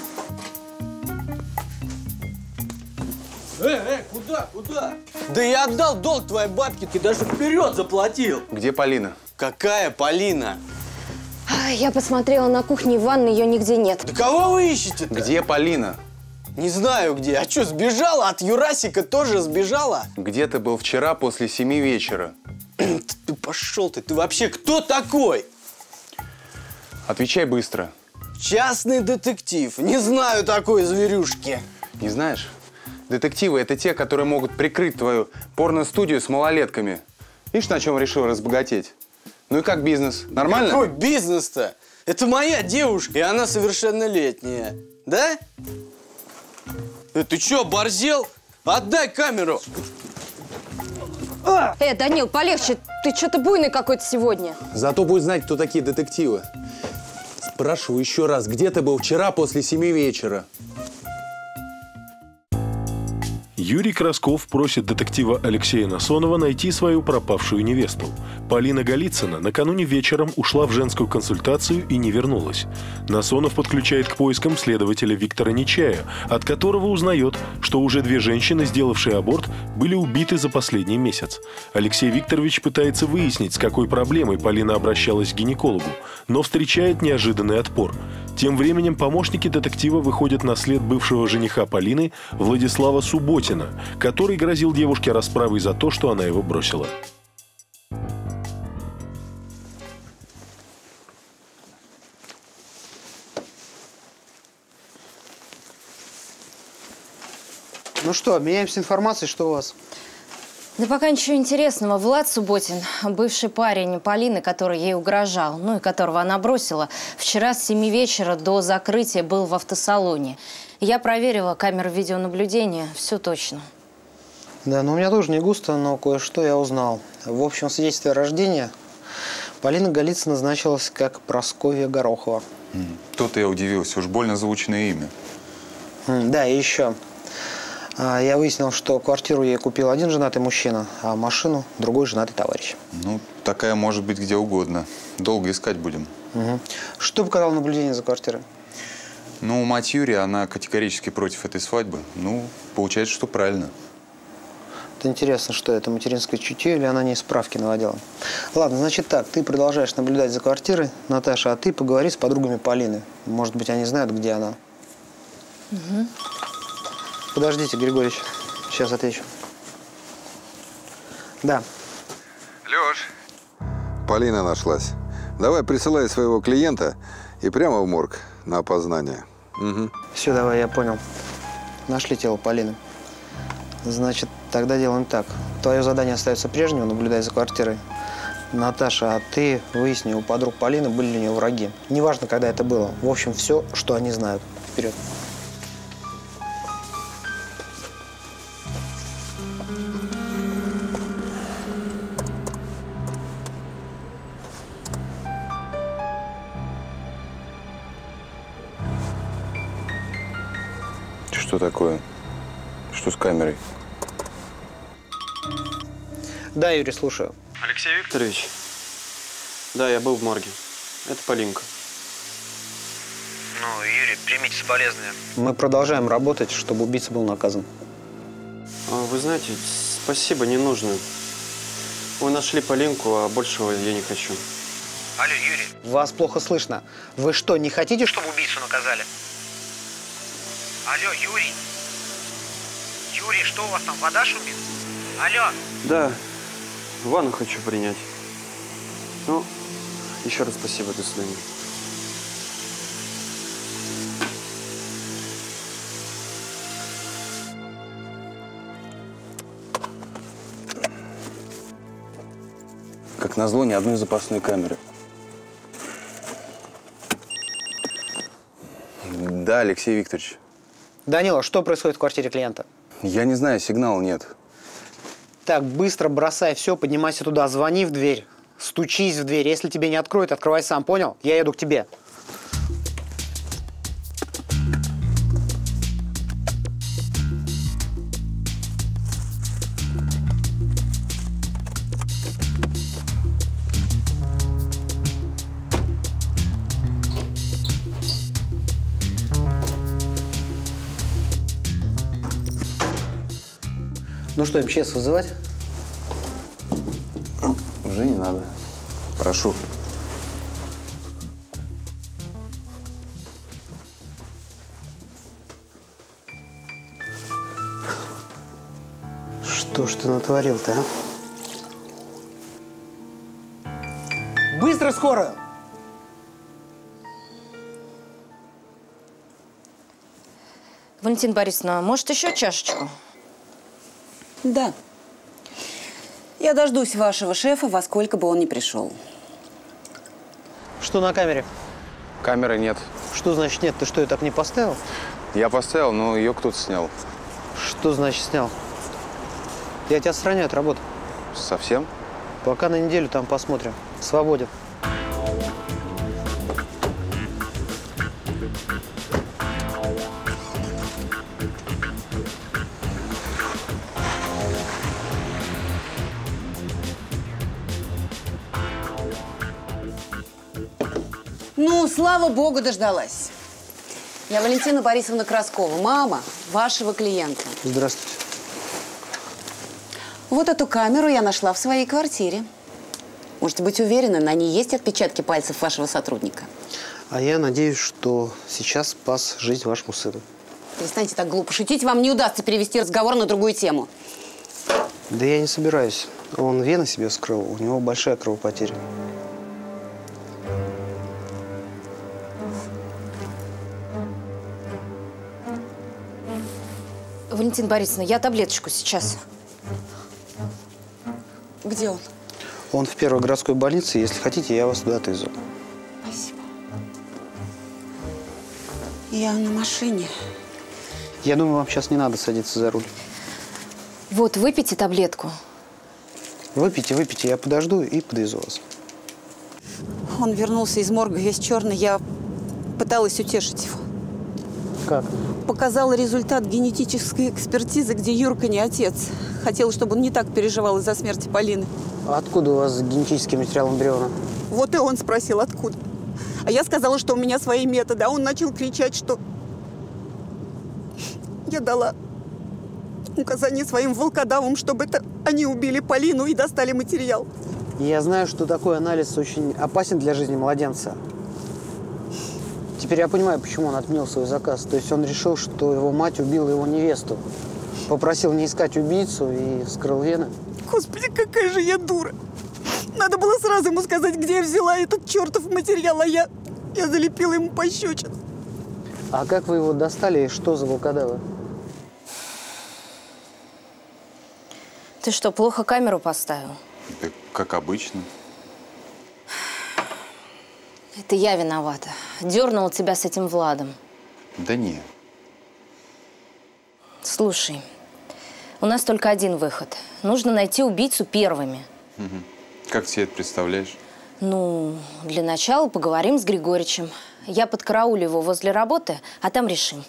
куда, куда? Да я отдал долг твоей бабке, ты даже вперед заплатил. Где Полина? Какая Полина? Я посмотрела на кухне и в ванной, ее нигде нет. Да кого вы ищете-то? Где Полина? Не знаю где. А что, сбежала? От Юрасика тоже сбежала? Где ты был вчера после 7 вечера? Ты пошел ты вообще кто такой? Отвечай быстро. Частный детектив. Не знаю такой зверюшки. Не знаешь? Детективы – это те, которые могут прикрыть твою порно-студию с малолетками. Видишь, на чем решил разбогатеть? Ну и как бизнес? Нормально? Какой бизнес-то? Это моя девушка, и она совершеннолетняя. Да? Ты что, борзел? Отдай камеру. Данил, полегче. Ты что-то буйный какой-то сегодня. Зато будешь знать, кто такие детективы. Спрашиваю еще раз, где ты был вчера после 7 вечера? Юрий Красков просит детектива Алексея Насонова найти свою пропавшую невесту. Полина Голицына накануне вечером ушла в женскую консультацию и не вернулась. Насонов подключает к поискам следователя Виктора Нечая, от которого узнает, что уже 2 женщины, сделавшие аборт, были убиты за последний месяц. Алексей Викторович пытается выяснить, с какой проблемой Полина обращалась к гинекологу, но встречает неожиданный отпор. Тем временем помощники детектива выходят на след бывшего жениха Полины Владислава Субботина, который грозил девушке расправой за то, что она его бросила. Ну что, обменяемся информацией, что у вас? Да пока ничего интересного. Влад Субботин, бывший парень Полины, который ей угрожал, ну и которого она бросила, вчера с 7 вечера до закрытия был в автосалоне. Я проверила камеры видеонаблюдения, все точно. Да, ну у меня тоже не густо, но кое-что я узнал. В общем, в свидетельстве о рождении Полина Голицына значилась как Прасковья Горохова. То-то я удивился, уж больно звучное имя. Да, и еще. Я выяснил, что квартиру ей купил один женатый мужчина, а машину другой женатый товарищ. Ну, такая может быть где угодно. Долго искать будем. Угу. Что показало наблюдение за квартирой? Ну, мать Юрия, она категорически против этой свадьбы. Ну, получается, что правильно. Это интересно, что это материнское чутье или она не справки наводила. Ладно, значит так, ты продолжаешь наблюдать за квартирой, Наташа, а ты поговори с подругами Полины. Может быть, они знают, где она. Угу. Подождите, Григорьевич, сейчас отвечу. Да. Лёш. Полина нашлась. Давай присылай своего клиента и прямо в морг на опознание. Угу. Все, давай, я понял. Нашли тело Полины. Значит, тогда делаем так. Твое задание остается прежним, наблюдай за квартирой. Наташа, а ты выясни у подруг Полины, были ли у нее враги. Неважно, когда это было. В общем, все, что они знают. Вперед. Что такое? Что с камерой? Да, Юрий, слушаю. Алексей Викторович? Да, я был в морге. Это Полинка. Ну, Юрий, примите соболезнования. Мы продолжаем работать, чтобы убийца был наказан. Вы знаете, спасибо, не нужно. Мы нашли Полинку, а большего я не хочу. Алло, Юрий. Вас плохо слышно. Вы что, не хотите, чтобы убийцу наказали? Алло, Юрий. Юрий, что у вас там, вода шумит? Алло. Да, ванну хочу принять. Ну, еще раз спасибо, до свидания. Как назло, ни одной запасной камеры. Да, Алексей Викторович. Данила, что происходит в квартире клиента? Я не знаю, сигнала нет. Так, быстро бросай все, поднимайся туда, звони в дверь, стучись в дверь. Если тебе не откроют, открывай сам, понял? Я еду к тебе. Ну что, МЧС вызывать? Уже не надо. Прошу. Что ж ты натворил-то, а? Быстро, скорую! Валентина Борисовна, может, еще чашечку? Да. Я дождусь вашего шефа, во сколько бы он ни пришел. Что на камере? Камеры нет. Что значит нет? Ты что, ее так не поставил? Я поставил, но ее кто-то снял. Что значит снял? Я тебя отстраняю от работы. Совсем? Пока на неделю там посмотрим. Свободен. Ну, слава богу, дождалась. Я Валентина Борисовна Краскова, мама вашего клиента. Здравствуйте. Вот эту камеру я нашла в своей квартире. Можете быть уверены, на ней есть отпечатки пальцев вашего сотрудника. А я надеюсь, что сейчас спас жизнь вашему сыну. Перестаньте так глупо шутить, вам не удастся перевести разговор на другую тему. Да я не собираюсь. Он вены себе вскрыл, у него большая кровопотеря. Валентина Борисовна, я таблеточку сейчас. Где он? Он в первой городской больнице. Если хотите, я вас туда отвезу. Спасибо. Я на машине. Я думаю, вам сейчас не надо садиться за руль. Вот, выпейте таблетку. Выпейте, выпейте. Я подожду и подвезу вас. Он вернулся из морга весь черный. Я пыталась утешить его. Как? Показала результат генетической экспертизы, где Юрка не отец. Хотела, чтобы он не так переживал из-за смерти Полины. А откуда у вас генетический материал эмбриона? Вот и он спросил, откуда. А я сказала, что у меня свои методы. А он начал кричать, что я дала указание своим волкодавам, чтобы это они убили Полину и достали материал. Я знаю, что такой анализ очень опасен для жизни младенца. Теперь я понимаю, почему он отменил свой заказ. То есть он решил, что его мать убила его невесту. Попросил не искать убийцу и вскрыл вены. Господи, какая же я дура. Надо было сразу ему сказать, где я взяла этот чертов материал, а я залепила ему пощечину. А как вы его достали и что за волкодавы? Ты что, плохо камеру поставил? Да как обычно. Это я виновата. Дернула тебя с этим Владом. Да нет. Слушай, у нас только один выход. Нужно найти убийцу первыми. Угу. Как ты себе это представляешь? Ну, для начала поговорим с Григоричем. Я подкараулю его возле работы, а там решим.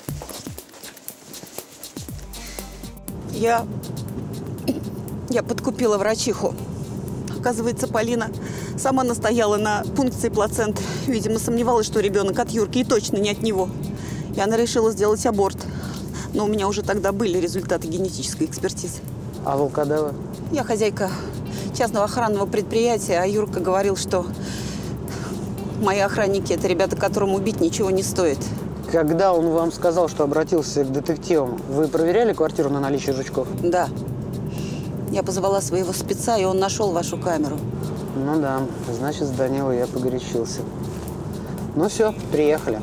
Я подкупила врачиху. Оказывается, Полина сама настояла на пункции плаценты. Видимо, сомневалась, что ребенок от Юрки, и точно не от него. И она решила сделать аборт. Но у меня уже тогда были результаты генетической экспертизы. А волкодавы? Я хозяйка частного охранного предприятия, а Юрка говорил, что мои охранники – это ребята, которым убить ничего не стоит. Когда он вам сказал, что обратился к детективам, вы проверяли квартиру на наличие жучков? Да. Я позвала своего спеца, и он нашел вашу камеру. Ну да, значит, с Данилой я погорячился. Ну все, приехали.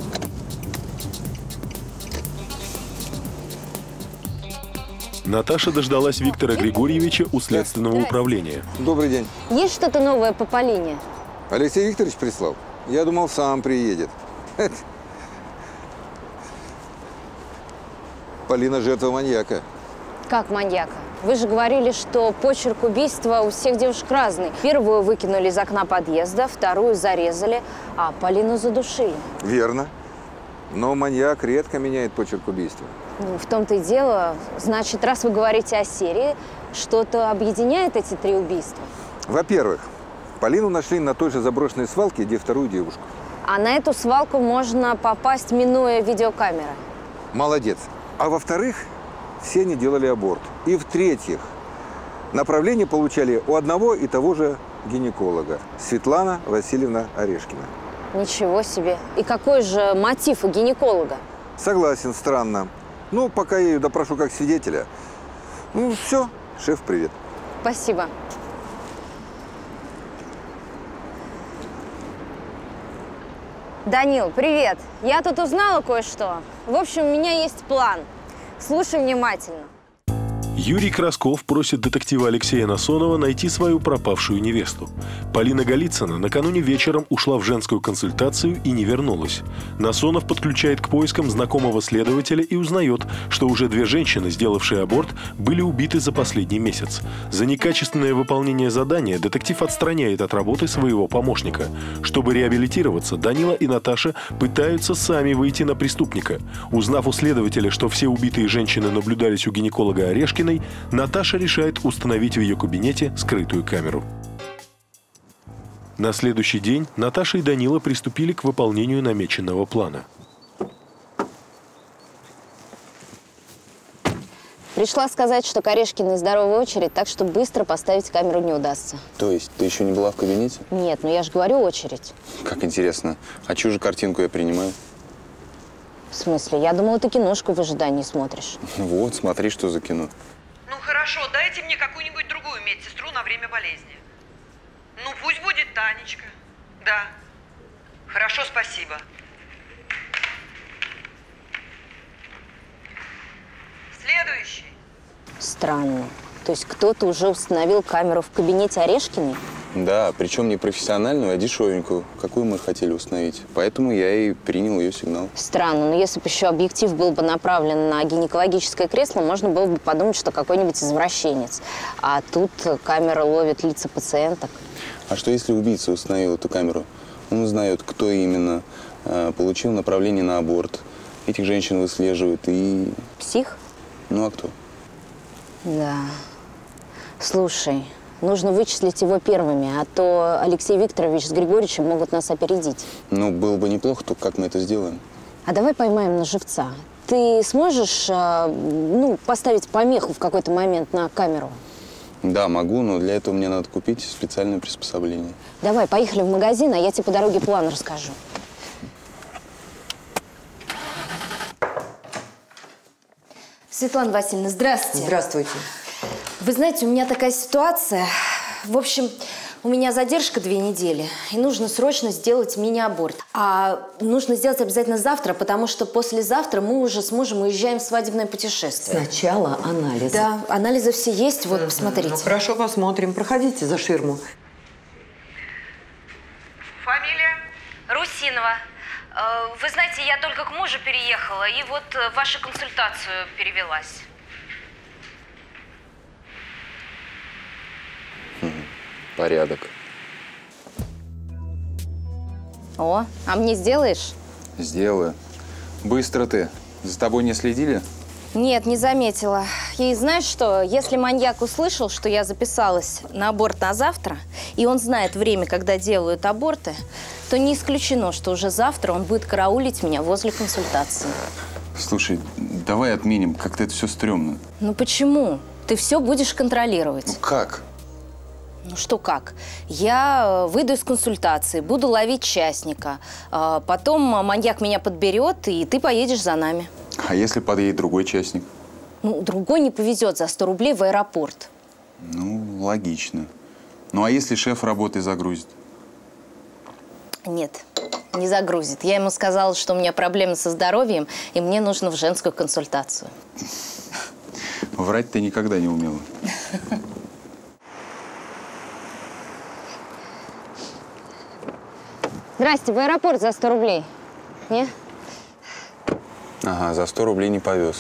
Наташа дождалась Виктора Григорьевича у следственного управления. Добрый день. Есть что-то новое по Полине? Алексей Викторович прислал? Я думал, сам приедет. Полина жертва маньяка. Как маньяка? Вы же говорили, что почерк убийства у всех девушек разный. Первую выкинули из окна подъезда, вторую зарезали, а Полину задушили. Верно. Но маньяк редко меняет почерк убийства. Ну, в том-то и дело. Значит, раз вы говорите о серии, что-то объединяет эти три убийства? Во-первых, Полину нашли на той же заброшенной свалке, где вторую девушку. А на эту свалку можно попасть, минуя видеокамеры. Молодец. А во-вторых, все они делали аборт. И в-третьих, направление получали у одного и того же гинеколога. Светлана Васильевна Орешкина. Ничего себе. И какой же мотив у гинеколога? Согласен, странно. Ну, пока я ее допрошу как свидетеля. Ну, все. Шеф, привет. Спасибо. Данил, привет. Я тут узнала кое-что. В общем, у меня есть план. Слушай внимательно. Юрий Красков просит детектива Алексея Насонова найти свою пропавшую невесту. Полина Голицына накануне вечером ушла в женскую консультацию и не вернулась. Насонов подключает к поискам знакомого следователя и узнает, что уже 2 женщины, сделавшие аборт, были убиты за последний месяц. За некачественное выполнение задания детектив отстраняет от работы своего помощника. Чтобы реабилитироваться, Данила и Наташа пытаются сами выйти на преступника. Узнав у следователя, что все убитые женщины наблюдались у гинеколога Орешкиной, Наташа решает установить в ее кабинете скрытую камеру. На следующий день Наташа и Данила приступили к выполнению намеченного плана. Пришла сказать, что к Орешкиной здоровая очередь, так что быстро поставить камеру не удастся. То есть ты еще не была в кабинете? Нет, ну я же говорю очередь. Как интересно. А чью же картинку я принимаю? В смысле? Я думала, ты киношку в ожидании смотришь. Вот, смотри, что за кино. Ну хорошо, дайте мне какую-нибудь другую медсестру на время болезни. Ну пусть будет Танечка. Да. Хорошо, спасибо. Следующий. Странно. То есть кто-то уже установил камеру в кабинете Орешкиной? Да, причем не профессиональную, а дешевенькую, какую мы хотели установить. Поэтому я и принял ее сигнал. Странно, но если бы еще объектив был бы направлен на гинекологическое кресло, можно было бы подумать, что какой-нибудь извращенец. А тут камера ловит лица пациенток. А что если убийца установил эту камеру? Он узнает, кто именно получил направление на аборт. Этих женщин выслеживает и… Псих? Ну а кто? Да. Слушай, нужно вычислить его первыми, а то Алексей Викторович с Григорьевичем могут нас опередить. Ну, было бы неплохо, только как мы это сделаем? А давай поймаем на живца. Ты сможешь, поставить помеху в какой-то момент на камеру? Да, могу, но для этого мне надо купить специальное приспособление. Давай, поехали в магазин, а я тебе по дороге план расскажу. Светлана Васильевна, здравствуйте. Здравствуйте. Вы знаете, у меня такая ситуация. В общем, у меня задержка 2 недели, и нужно срочно сделать мини-аборт. А нужно сделать обязательно завтра, потому что послезавтра мы уже с мужем уезжаем в свадебное путешествие. Сначала анализы. Да, анализы все есть, вот, посмотрите. Ну, хорошо, посмотрим. Проходите за ширму. Фамилия? Русинова. Вы знаете, я только к мужу переехала, и вот в вашу консультацию перевелась. Порядок. О, а мне сделаешь? Сделаю. Быстро ты. За тобой не следили? Нет, не заметила. И знаешь что, если маньяк услышал, что я записалась на аборт на завтра, и он знает время, когда делают аборты, то не исключено, что уже завтра он будет караулить меня возле консультации. Слушай, давай отменим, как-то это все стрёмно. Ну почему? Ты все будешь контролировать. Ну как? Ну что как? Я выйду из консультации, буду ловить частника. Потом маньяк меня подберет, и ты поедешь за нами. А если подъедет другой частник? Ну, другой не повезет за 100 рублей в аэропорт. Ну, логично. Ну, а если шеф работой загрузит? Нет, не загрузит. Я ему сказала, что у меня проблемы со здоровьем, и мне нужно в женскую консультацию. Врать ты никогда не умела. Здрасте, в аэропорт за 100 рублей. Не? Ага, за 100 рублей не повез.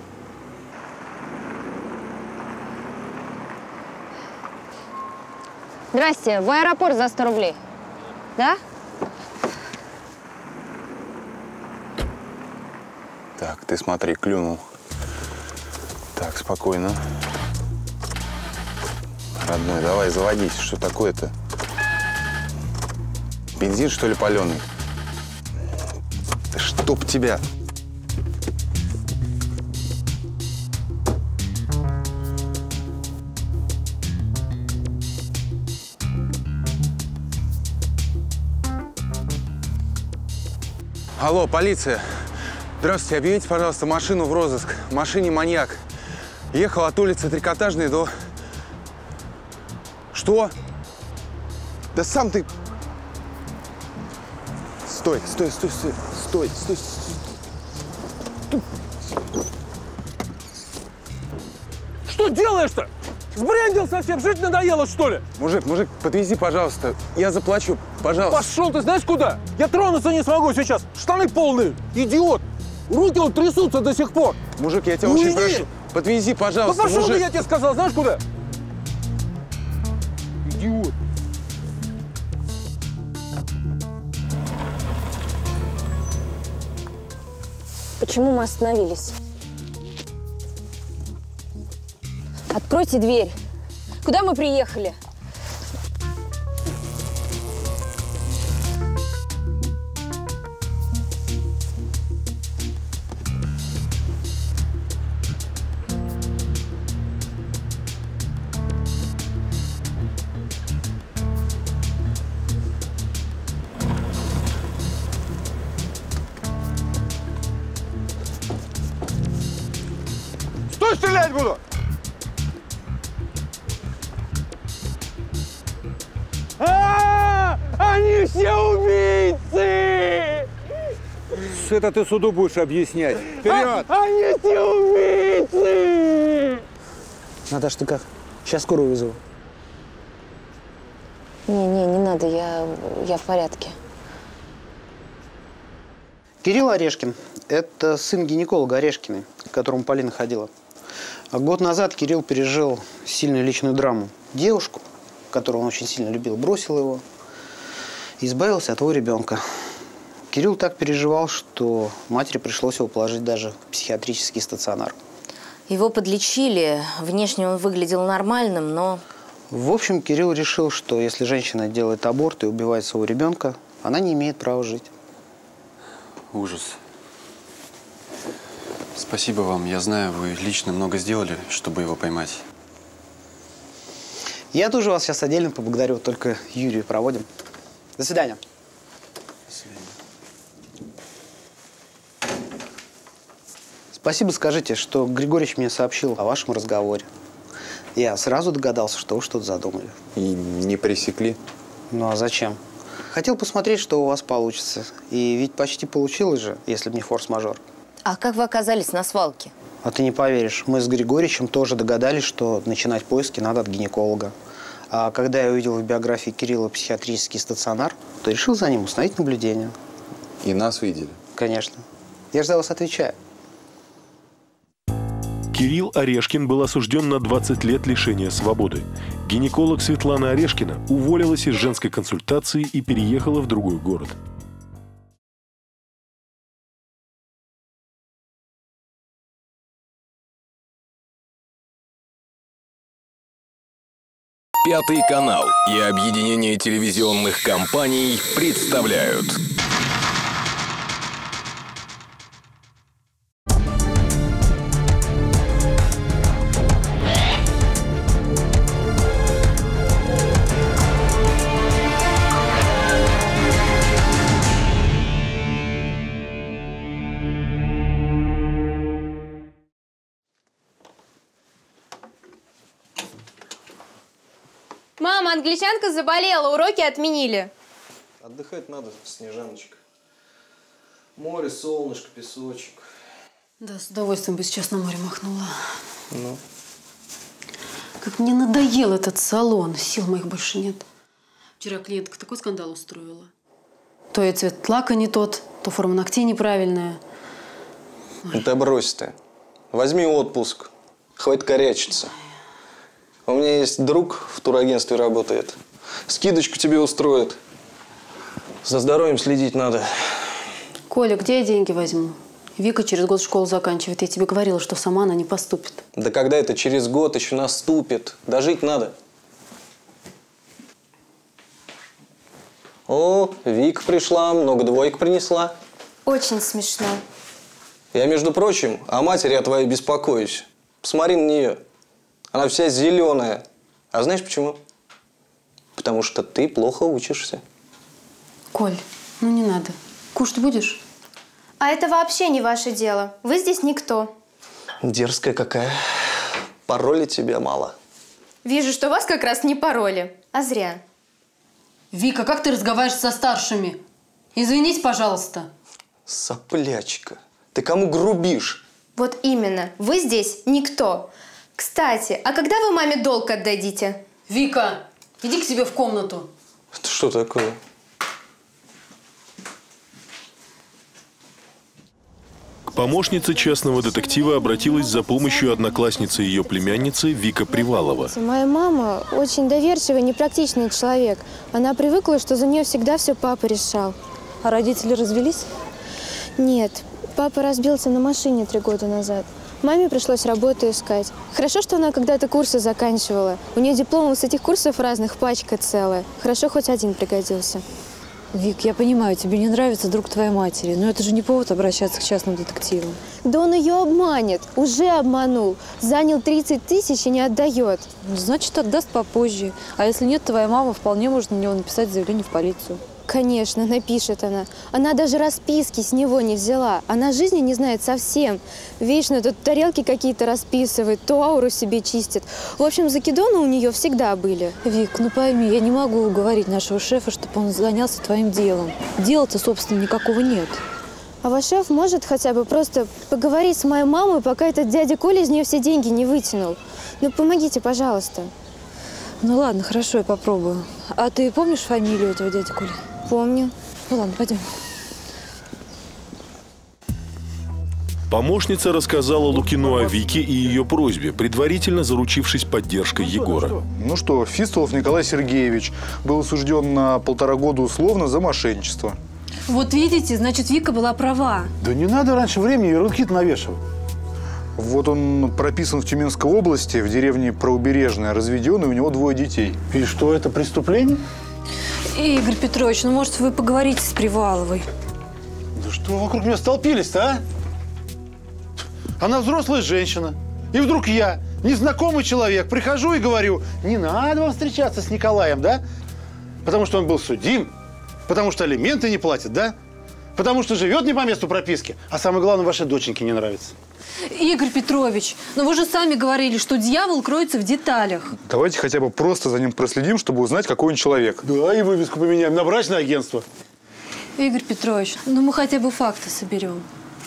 Здрасте, в аэропорт за 100 рублей. Да? Так, ты смотри, клюнул. Так, спокойно. Родной, давай, заводись. Что такое-то? Бензин, что ли, паленый? Чтоб тебя! Алло, полиция. Здравствуйте, объявите, пожалуйста, машину в розыск. В машине маньяк. Ехал от улицы Трикотажной до Что? Да сам ты... Стой, стой, стой, стой, стой, стой, стой. Что делаешь-то? Сбрендил совсем, жить надоело, что ли? Мужик, подвези, пожалуйста. Я заплачу, пожалуйста. Пошел ты знаешь куда? Я тронуться не смогу сейчас. Штаны полные. Идиот. Руки вот трясутся до сих пор. Мужик, я тебя очень прошу. Подвези, пожалуйста, Да пошел мужик. ты, я тебе сказал, знаешь куда? Идиот. Почему мы остановились? Откройте дверь. Куда мы приехали? Стой, стрелять буду! Они все убийцы! Это ты суду будешь объяснять. Вперед! Они все убийцы! Наташ, ты как? Сейчас скорую вызову. Не надо, я в порядке. Кирилл Орешкин – это сын гинеколога Орешкиной, к которому Полина ходила. А год назад Кирилл пережил сильную личную драму. Девушку, которую он очень сильно любил, бросил его, избавился от его ребенка. Кирилл так переживал, что матери пришлось его положить даже в психиатрический стационар. Его подлечили, внешне он выглядел нормальным, но… В общем, Кирилл решил, что если женщина делает аборт и убивает своего ребенка, она не имеет права жить. Ужас. Спасибо вам. Я знаю, вы лично много сделали, чтобы его поймать. Я тоже вас сейчас отдельно поблагодарю, только Юрию проводим. До свидания. До свидания. Спасибо скажите, что Григорьевич мне сообщил о вашем разговоре. Я сразу догадался, что вы что-то задумали. И не пресекли? Ну а зачем? Хотел посмотреть, что у вас получится. И ведь почти получилось же, если бы не форс-мажор. А как вы оказались на свалке? А ты не поверишь, мы с Григорьевичем тоже догадались, что начинать поиски надо от гинеколога. А когда я увидел в биографии Кирилла психиатрический стационар, то решил за ним установить наблюдение. И нас видели? Конечно. Я же за вас отвечаю. Кирилл Орешкин был осужден на 20 лет лишения свободы. Гинеколог Светлана Орешкина уволилась из женской консультации и переехала в другой город. Пятый канал и объединение телевизионных компаний представляют. Мама, англичанка заболела, уроки отменили. Отдыхать надо, Снежаночка. Море, солнышко, песочек. Да, с удовольствием бы сейчас на море махнула. Ну? Как мне надоел этот салон. Сил моих больше нет. Вчера клиентка такой скандал устроила. То и цвет лака не тот, то форма ногтей неправильная. Да брось ты. Возьми отпуск. Хватит корячиться. У меня есть друг в турагентстве работает. Скидочку тебе устроит. За здоровьем следить надо. Коля, где я деньги возьму? Вика через год школу заканчивает. Я тебе говорила, что сама она не поступит. Да когда это через год еще наступит? Дожить надо. О, Вика пришла, много двоек принесла. Очень смешно. Я, между прочим, о матери о твоей беспокоюсь. Посмотри на нее. Она вся зеленая. А знаешь почему? Потому что ты плохо учишься. Коль, ну не надо. Кушать будешь? А это вообще не ваше дело. Вы здесь никто. Дерзкая какая. Пароля тебе мало. Вижу, что вас как раз не пороли. А зря. Вика, как ты разговариваешь со старшими? Извинись, пожалуйста. Соплячка, ты кому грубишь? Вот именно. Вы здесь никто. Кстати, а когда вы маме долг отдадите? Вика, иди к себе в комнату. Это что такое? К помощнице частного детектива обратилась за помощью одноклассница ее племянницы Вика Привалова. Моя мама очень доверчивый, непрактичный человек. Она привыкла, что за нее всегда все папа решал. А родители развелись? Нет. Папа разбился на машине 3 года назад. Маме пришлось работу искать. Хорошо, что она когда-то курсы заканчивала. У нее дипломов с этих курсов разных пачка целая. Хорошо, хоть один пригодился. Вик, я понимаю, тебе не нравится друг твоей матери, но это же не повод обращаться к частным детективам. Да он ее обманет. Уже обманул. Занял 30 тысяч и не отдает. Значит, отдаст попозже. А если нет, твоя мама вполне может на него написать заявление в полицию. Конечно, напишет она. Она даже расписки с него не взяла. Она жизни не знает совсем. Вечно тут тарелки какие-то расписывает, то ауру себе чистит. В общем, закидоны у нее всегда были. Вик, ну пойми, я не могу уговорить нашего шефа, чтобы он занялся твоим делом. Дела-то, собственно, никакого нет. А ваш шеф может хотя бы просто поговорить с моей мамой, пока этот дядя Коля из нее все деньги не вытянул. Ну, помогите, пожалуйста. Ну ладно, хорошо, я попробую. А ты помнишь фамилию этого дяди Коли? Помню. Ну ладно, пойдем. Помощница рассказала Лукину о Вике и ее просьбе, предварительно заручившись поддержкой Егора. Ну что, Фистулов Николай Сергеевич был осужден на 1,5 года условно за мошенничество. Вот видите, значит, Вика была права. Да не надо раньше времени ярлыки-то навешивать. Вот он прописан в Тюменской области, в деревне Правобережная, разведен, и у него 2 детей. И что, это преступление? Игорь Петрович, ну может вы поговорите с Приваловой? Да что вокруг меня столпились-то, а? Она взрослая женщина. И вдруг я, незнакомый человек, прихожу и говорю, не надо вам встречаться с Николаем, да? Потому что он был судим, потому что алименты не платит, да? Потому что живет не по месту прописки. А самое главное, вашей доченьке не нравится. Игорь Петрович, но вы же сами говорили, что дьявол кроется в деталях. Давайте хотя бы просто за ним проследим, чтобы узнать, какой он человек. Да, и вывеску поменяем на брачное агентство. Игорь Петрович, ну мы хотя бы факты соберем.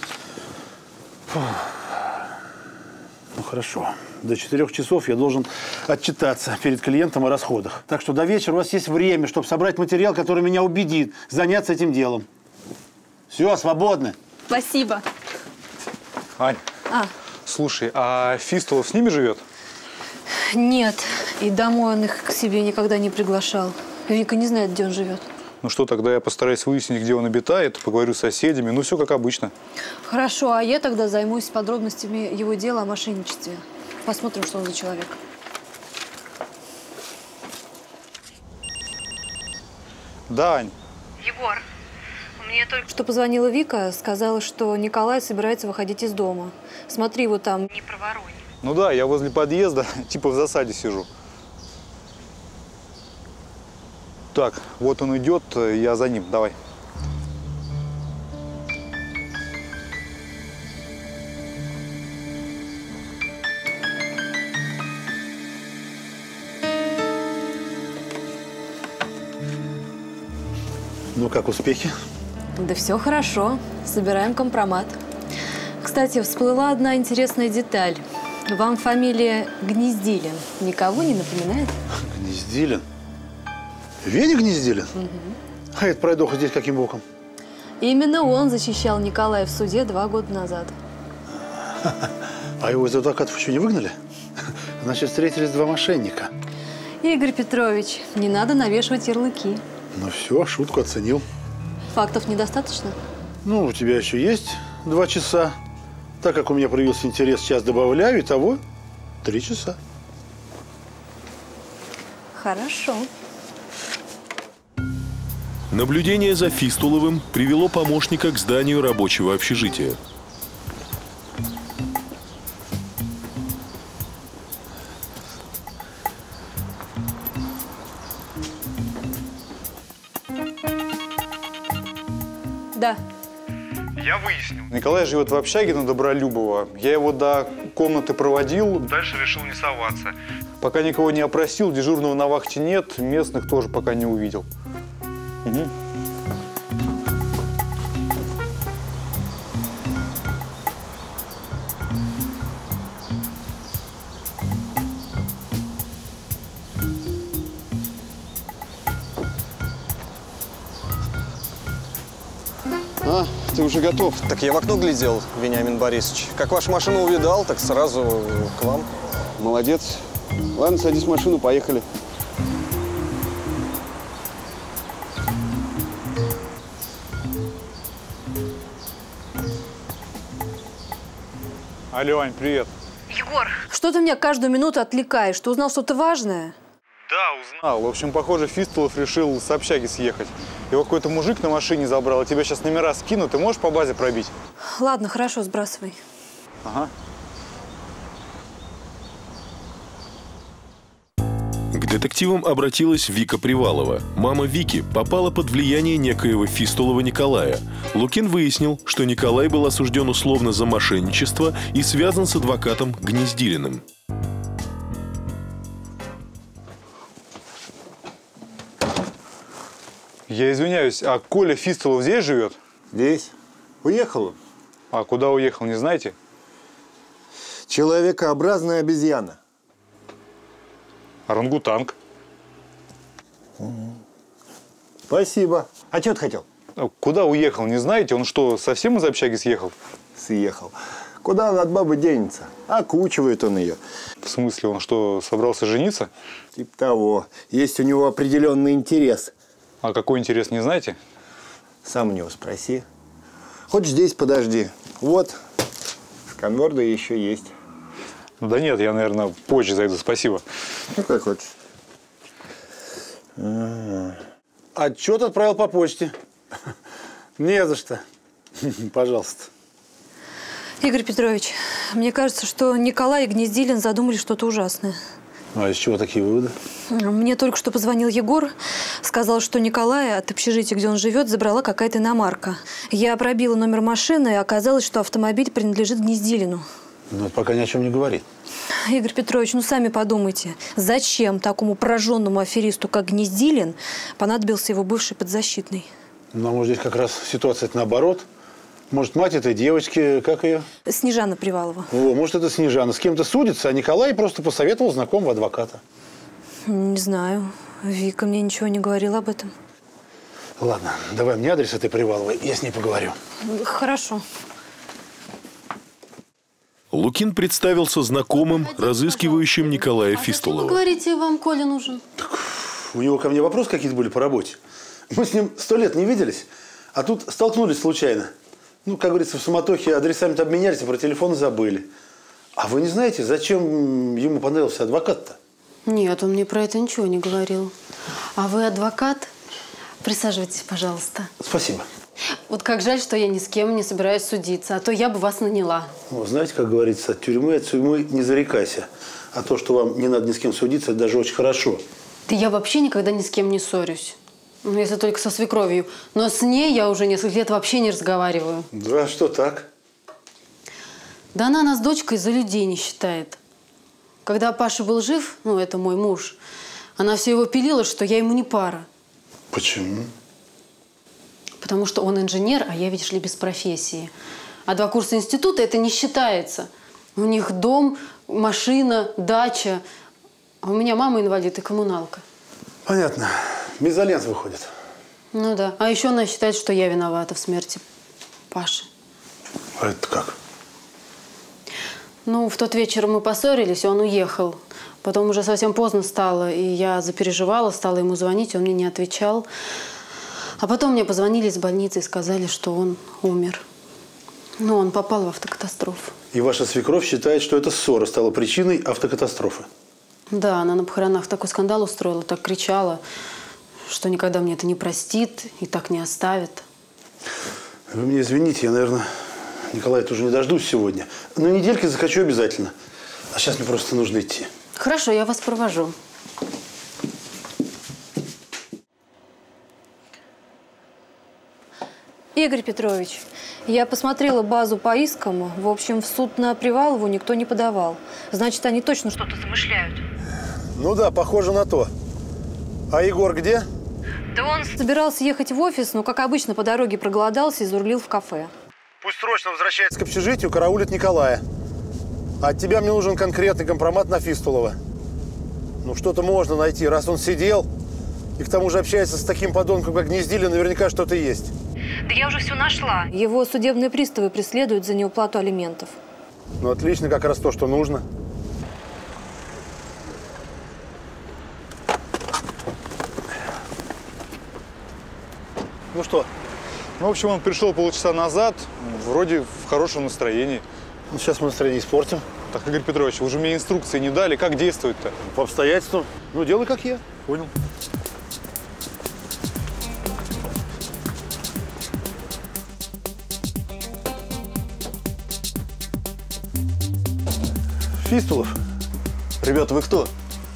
Ну хорошо. До 4 часов я должен отчитаться перед клиентом о расходах. Так что до вечера у вас есть время, чтобы собрать материал, который меня убедит заняться этим делом. Все, свободны. Спасибо. Ань, слушай, а Фистулов с ними живет? Нет, и домой он их к себе никогда не приглашал. Вика не знает, где он живет. Ну что, тогда я постараюсь выяснить, где он обитает, поговорю с соседями, ну все как обычно. Хорошо, а я тогда займусь подробностями его дела о мошенничестве. Посмотрим, что он за человек. Да, Ань. Егор, мне только что позвонила Вика, сказала, что Николай собирается выходить из дома. Смотри, его там не проворонь. Ну да, я возле подъезда, типа в засаде сижу. Так, вот он идет, я за ним, давай. Ну, как успехи? Да все хорошо. Собираем компромат. Кстати, всплыла одна интересная деталь. Вам фамилия Гнездилин никого не напоминает? Гнездилин? Веня Гнездилин? Угу. А это пройдоха здесь каким боком? Именно он защищал Николая в суде 2 года назад. А его из адвокатов еще не выгнали? Значит, встретились 2 мошенника. Игорь Петрович, не надо навешивать ярлыки. Ну все, шутку оценил. Фактов недостаточно? Ну, у тебя еще есть 2 часа. Так как у меня проявился интерес, час добавляю, итого 3 часа. Хорошо. Наблюдение за Фистуловым привело помощника к зданию рабочего общежития. Да. Я выяснил. Николай живет в общаге на Добролюбова. Я его до комнаты проводил. Дальше решил не соваться. Пока никого не опросил, дежурного на вахте нет, местных тоже пока не увидел. Угу. А, ты уже готов? Так я в окно глядел, Вениамин Борисович. Как вашу машину увидал, так сразу к вам. Молодец. Ладно, садись в машину, поехали. Алло, Ань, привет. Егор, что ты меня каждую минуту отвлекаешь? Ты узнал что-то важное? Да, узнал. В общем, похоже, Фистулов решил с общаги съехать. Его какой-то мужик на машине забрал, а тебя сейчас номера скину. Ты можешь по базе пробить? Ладно, хорошо, сбрасывай. Ага. К детективам обратилась Вика Привалова. Мама Вики попала под влияние некоего Фистулова Николая. Лукин выяснил, что Николай был осужден условно за мошенничество и связан с адвокатом Гнездилиным. Я извиняюсь, а Коля Фистулов здесь живет? Здесь. Уехал он. А куда уехал, не знаете? Человекообразная обезьяна. Орангутанг. Спасибо. А что ты хотел? Куда уехал, не знаете? Он что, совсем из общаги съехал? Съехал. Куда он от бабы денется? Окучивает он ее. В смысле, он что, собрался жениться? Типа того. Есть у него определенный интерес. А какой интерес, не знаете? Сам у него спроси. Хоть здесь подожди. Вот, сканворды еще есть. Да нет, я, наверное, позже зайду, спасибо. Ну, как хочешь. Отчет отправил по почте. Не за что. Пожалуйста. Игорь Петрович, мне кажется, что Николай и Гнездилин задумали что-то ужасное. А из чего такие выводы? Мне только что позвонил Егор, сказал, что Николая от общежития, где он живет, забрала какая-то иномарка. Я пробила номер машины, и оказалось, что автомобиль принадлежит Гнездилину. Но это пока ни о чем не говорит. Игорь Петрович, ну сами подумайте, зачем такому пораженному аферисту, как Гнездилин, понадобился его бывший подзащитный? Ну, а может, здесь как раз ситуация наоборот? Может, мать этой девочки, как ее? Снежана Привалова. О, может, это Снежана с кем-то судится, а Николай просто посоветовал знакомого адвоката. Не знаю. Вика мне ничего не говорила об этом. Ладно, давай мне адрес этой Приваловой, я с ней поговорю. Хорошо. Лукин представился знакомым, разыскивающим Николая Фистулова. Вы говорите, вам Коля нужен? У него ко мне вопросы какие-то были по работе. Мы с ним 100 лет не виделись, а тут столкнулись случайно. Ну, как говорится, в суматохе адресами-то обменялись, а про телефоны забыли. А вы не знаете, зачем ему понравился адвокат-то? Нет, он мне про это ничего не говорил. А вы адвокат? Присаживайтесь, пожалуйста. Спасибо. Вот как жаль, что я ни с кем не собираюсь судиться, а то я бы вас наняла. Ну, знаете, как говорится, от тюрьмы не зарекайся. А то, что вам не надо ни с кем судиться, это даже очень хорошо. Да я вообще никогда ни с кем не ссорюсь. Ну, если только со свекровью. Но с ней я уже несколько лет вообще не разговариваю. Да, что так? Да она нас дочкой за людей не считает. Когда Паша был жив, ну, это мой муж, она все его пилила, что я ему не пара. Почему? Потому что он инженер, а я, видишь ли, без профессии. А 2 курса института это не считается. У них дом, машина, дача. А у меня мама инвалид и коммуналка. Понятно. Мезальянс выходит. Ну да. А еще она считает, что я виновата в смерти Паши. А это как? Ну, в тот вечер мы поссорились, и он уехал. Потом уже совсем поздно стало, и я запереживала, стала ему звонить, он мне не отвечал. А потом мне позвонили из больницы и сказали, что он умер. Ну, он попал в автокатастрофу. И ваша свекровь считает, что эта ссора стала причиной автокатастрофы? Да, она на похоронах такой скандал устроила, так кричала, что никогда мне это не простит и так не оставит. Вы меня извините, я, наверное, Николая тоже не дождусь сегодня. На недельке захочу обязательно. А сейчас мне просто нужно идти. Хорошо, я вас провожу. Игорь Петрович, я посмотрела базу по искам. В общем, в суд на Привалову никто не подавал. Значит, они точно что-то замышляют. Ну да, похоже на то. А Егор где? Да он собирался ехать в офис, но, как обычно, по дороге проголодался и зарулил в кафе. Пусть срочно возвращается к общежитию, караулит Николая. А от тебя мне нужен конкретный компромат на Фистулова. Ну, что-то можно найти, раз он сидел и к тому же общается с таким подонком, как Гнездилин, наверняка что-то есть. Да я уже все нашла. Его судебные приставы преследуют за неуплату алиментов. Ну, отлично, как раз то, что нужно. Ну что? Ну, в общем, он пришел полчаса назад, вроде в хорошем настроении. Ну, сейчас мы настроение испортим. Так, Игорь Петрович, вы же мне инструкции не дали, как действовать-то? По обстоятельствам. Ну, делай как я. Понял. Фистулов. Ребята, вы кто?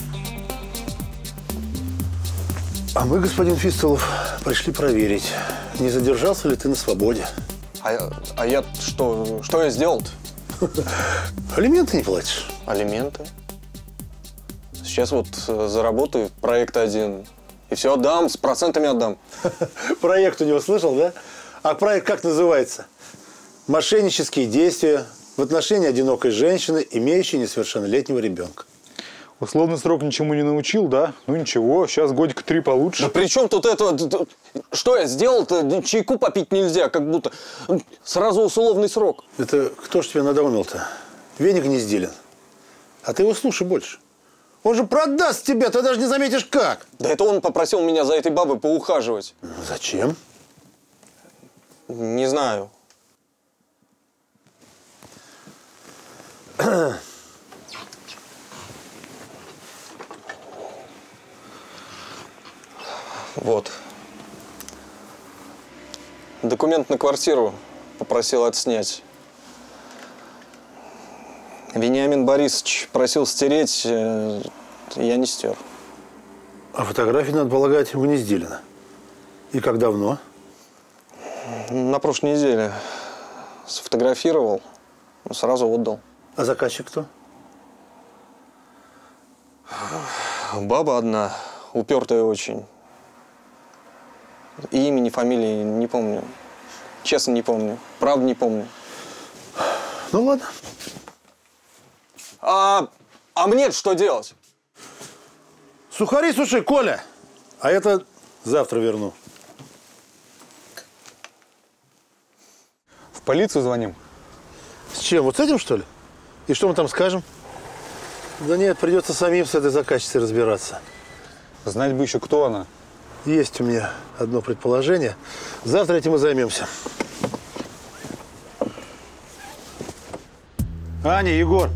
А мы, господин Фистулов, пришли проверить, не задержался ли ты на свободе. А я что? Что я сделал-то? Алименты не платишь. Алименты? Сейчас вот заработаю проект один. И все отдам, с процентами отдам. Проект у него слышал, да? А проект как называется? Мошеннические действия в отношении одинокой женщины, имеющей несовершеннолетнего ребенка. Условный срок ничему не научил, да? Ну ничего, сейчас годика 3 получше. Да при чем тут это? Что я сделал-то? Чайку попить нельзя, как будто сразу условный срок. Это кто ж тебя надоумил-то? Веня Гнездилин. А ты его слушай больше. Он же продаст тебя, ты даже не заметишь как. Да это он попросил меня за этой бабой поухаживать. Зачем? Не знаю. Вот. Документ на квартиру попросил отснять. Вениамин Борисович просил стереть, я не стер. А фотографии, надо полагать, у Гнездилина. И как давно? На прошлой неделе сфотографировал, сразу отдал. А заказчик кто? Баба одна, упертая очень. И имени, фамилии не помню. Честно не помню. Правда не помню. Ну ладно. А мне что делать? Сухари суши, Коля. А это завтра верну. В полицию звоним? С чем? Вот с этим, что ли? И что мы там скажем? Да нет, придется самим с этой заказчицей разбираться. Знать бы еще, кто она. Есть у меня одно предположение. Завтра этим и займемся. Аня, Егор.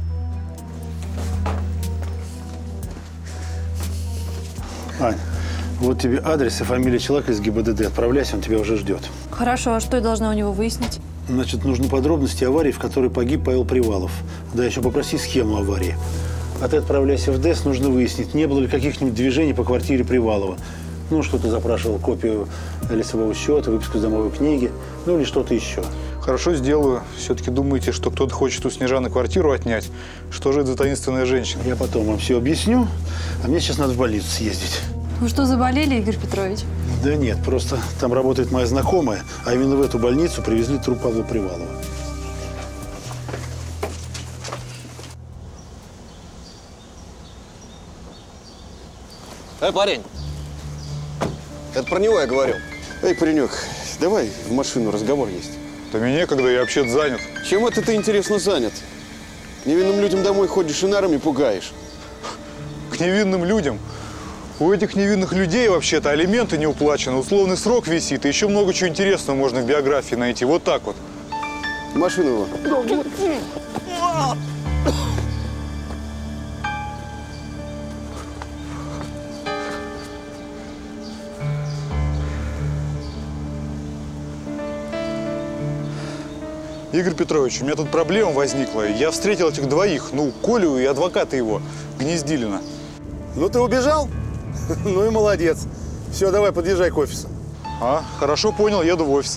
Ань, вот тебе адрес и фамилия человека из ГИБДД. Отправляйся, он тебя уже ждет. Хорошо, а что я должна у него выяснить? Значит, нужны подробности аварии, в которой погиб Павел Привалов. Да, еще попроси схему аварии. А ты отправляйся в ДЭС, нужно выяснить, не было ли каких-нибудь движений по квартире Привалова. Ну, что-то запрашивал копию лицевого счета, выписку из домовой книги, ну или что-то еще. Хорошо, сделаю. Все-таки думаете, что кто-то хочет у Снежаны квартиру отнять? Что же это за таинственная женщина? Я потом вам все объясню, а мне сейчас надо в больницу съездить. Вы что, заболели, Игорь Петрович? Да нет, просто там работает моя знакомая, а именно в эту больницу привезли труп Павла Привалова. Парень, это про него я говорю. Эй, паренек, давай в машину, разговор есть. Да мне некогда, я вообще-то занят. Чем это ты, интересно, занят? Невинным людям домой ходишь и нарами пугаешь. К невинным людям? У этих невинных людей вообще-то алименты не уплачены, условный срок висит, и еще много чего интересного можно в биографии найти. Вот так вот. Машину его. Игорь Петрович, у меня тут проблема возникла. Я встретил этих двоих, ну, Колю и адвоката его, Гнездилина. Ну, ты убежал? Ну и молодец. Все, давай, подъезжай к офису. А, хорошо, понял, еду в офис.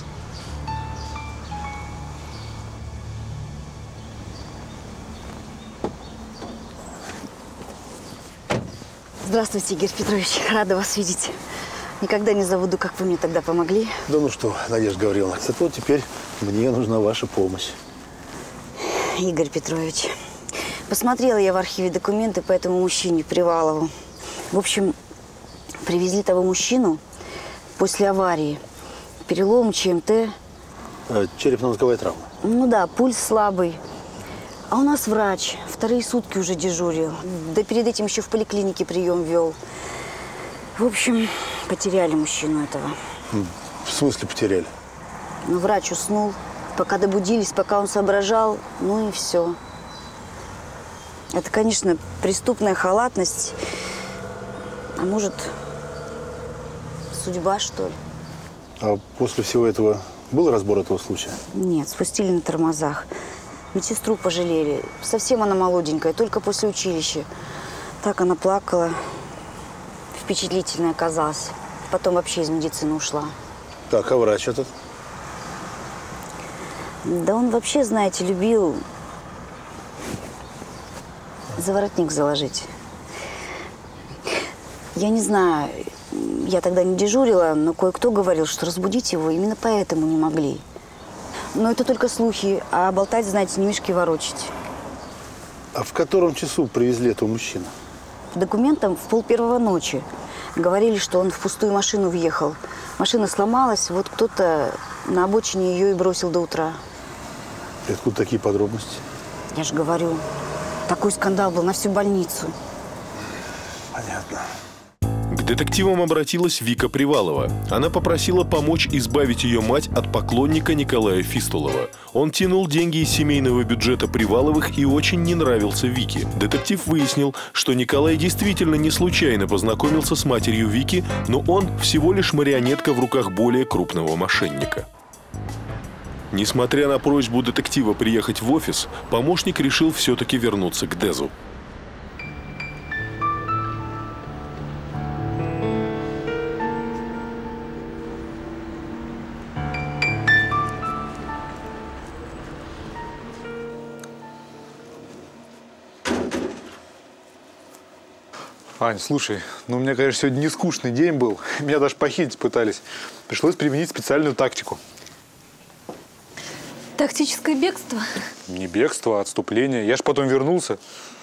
Здравствуйте, Игорь Петрович. Рада вас видеть. Никогда не забуду, как вы мне тогда помогли. Да ну что, Надежда Гавриловна, зато теперь мне нужна ваша помощь. Игорь Петрович, посмотрела я в архиве документы по этому мужчине Привалову. В общем, привезли того мужчину после аварии. Перелом, ЧМТ. Черепно-мозговая травма. Ну да, пульс слабый. А у нас врач. Вторые сутки уже дежурил. Да перед этим еще в поликлинике прием вел. В общем, потеряли мужчину этого. В смысле потеряли? Ну, врач уснул. Пока добудились, пока он соображал, ну и все. Это, конечно, преступная халатность. А может, судьба, что ли? А после всего этого был разбор этого случая? Нет, спустили на тормозах. Медсестру пожалели. Совсем она молоденькая, только после училища. Так она плакала. Впечатлительная оказалась. Потом вообще из медицины ушла. Так, а врач этот? Да он вообще, знаете, любил за воротник заложить. Я не знаю, я тогда не дежурила, но кое-кто говорил, что разбудить его именно поэтому не могли. Но это только слухи, а болтать, знаете, не мешки ворочать. А в котором часу привезли этого мужчину? По документам в 1:30 ночи. Говорили, что он в пустую машину въехал. Машина сломалась, вот кто-то на обочине ее и бросил до утра. И откуда такие подробности? Я же говорю, такой скандал был на всю больницу. Понятно. К детективам обратилась Вика Привалова. Она попросила помочь избавить ее мать от поклонника Николая Фистулова. Он тянул деньги из семейного бюджета Приваловых и очень не нравился Вике. Детектив выяснил, что Николай действительно не случайно познакомился с матерью Вики, но он всего лишь марионетка в руках более крупного мошенника. Несмотря на просьбу детектива приехать в офис, помощник решил все-таки вернуться к Дезу. Ань, слушай, ну у меня, конечно, сегодня не скучный день был. Меня даже похитить пытались. Пришлось применить специальную тактику. Тактическое бегство? Не бегство, а отступление. Я ж потом вернулся.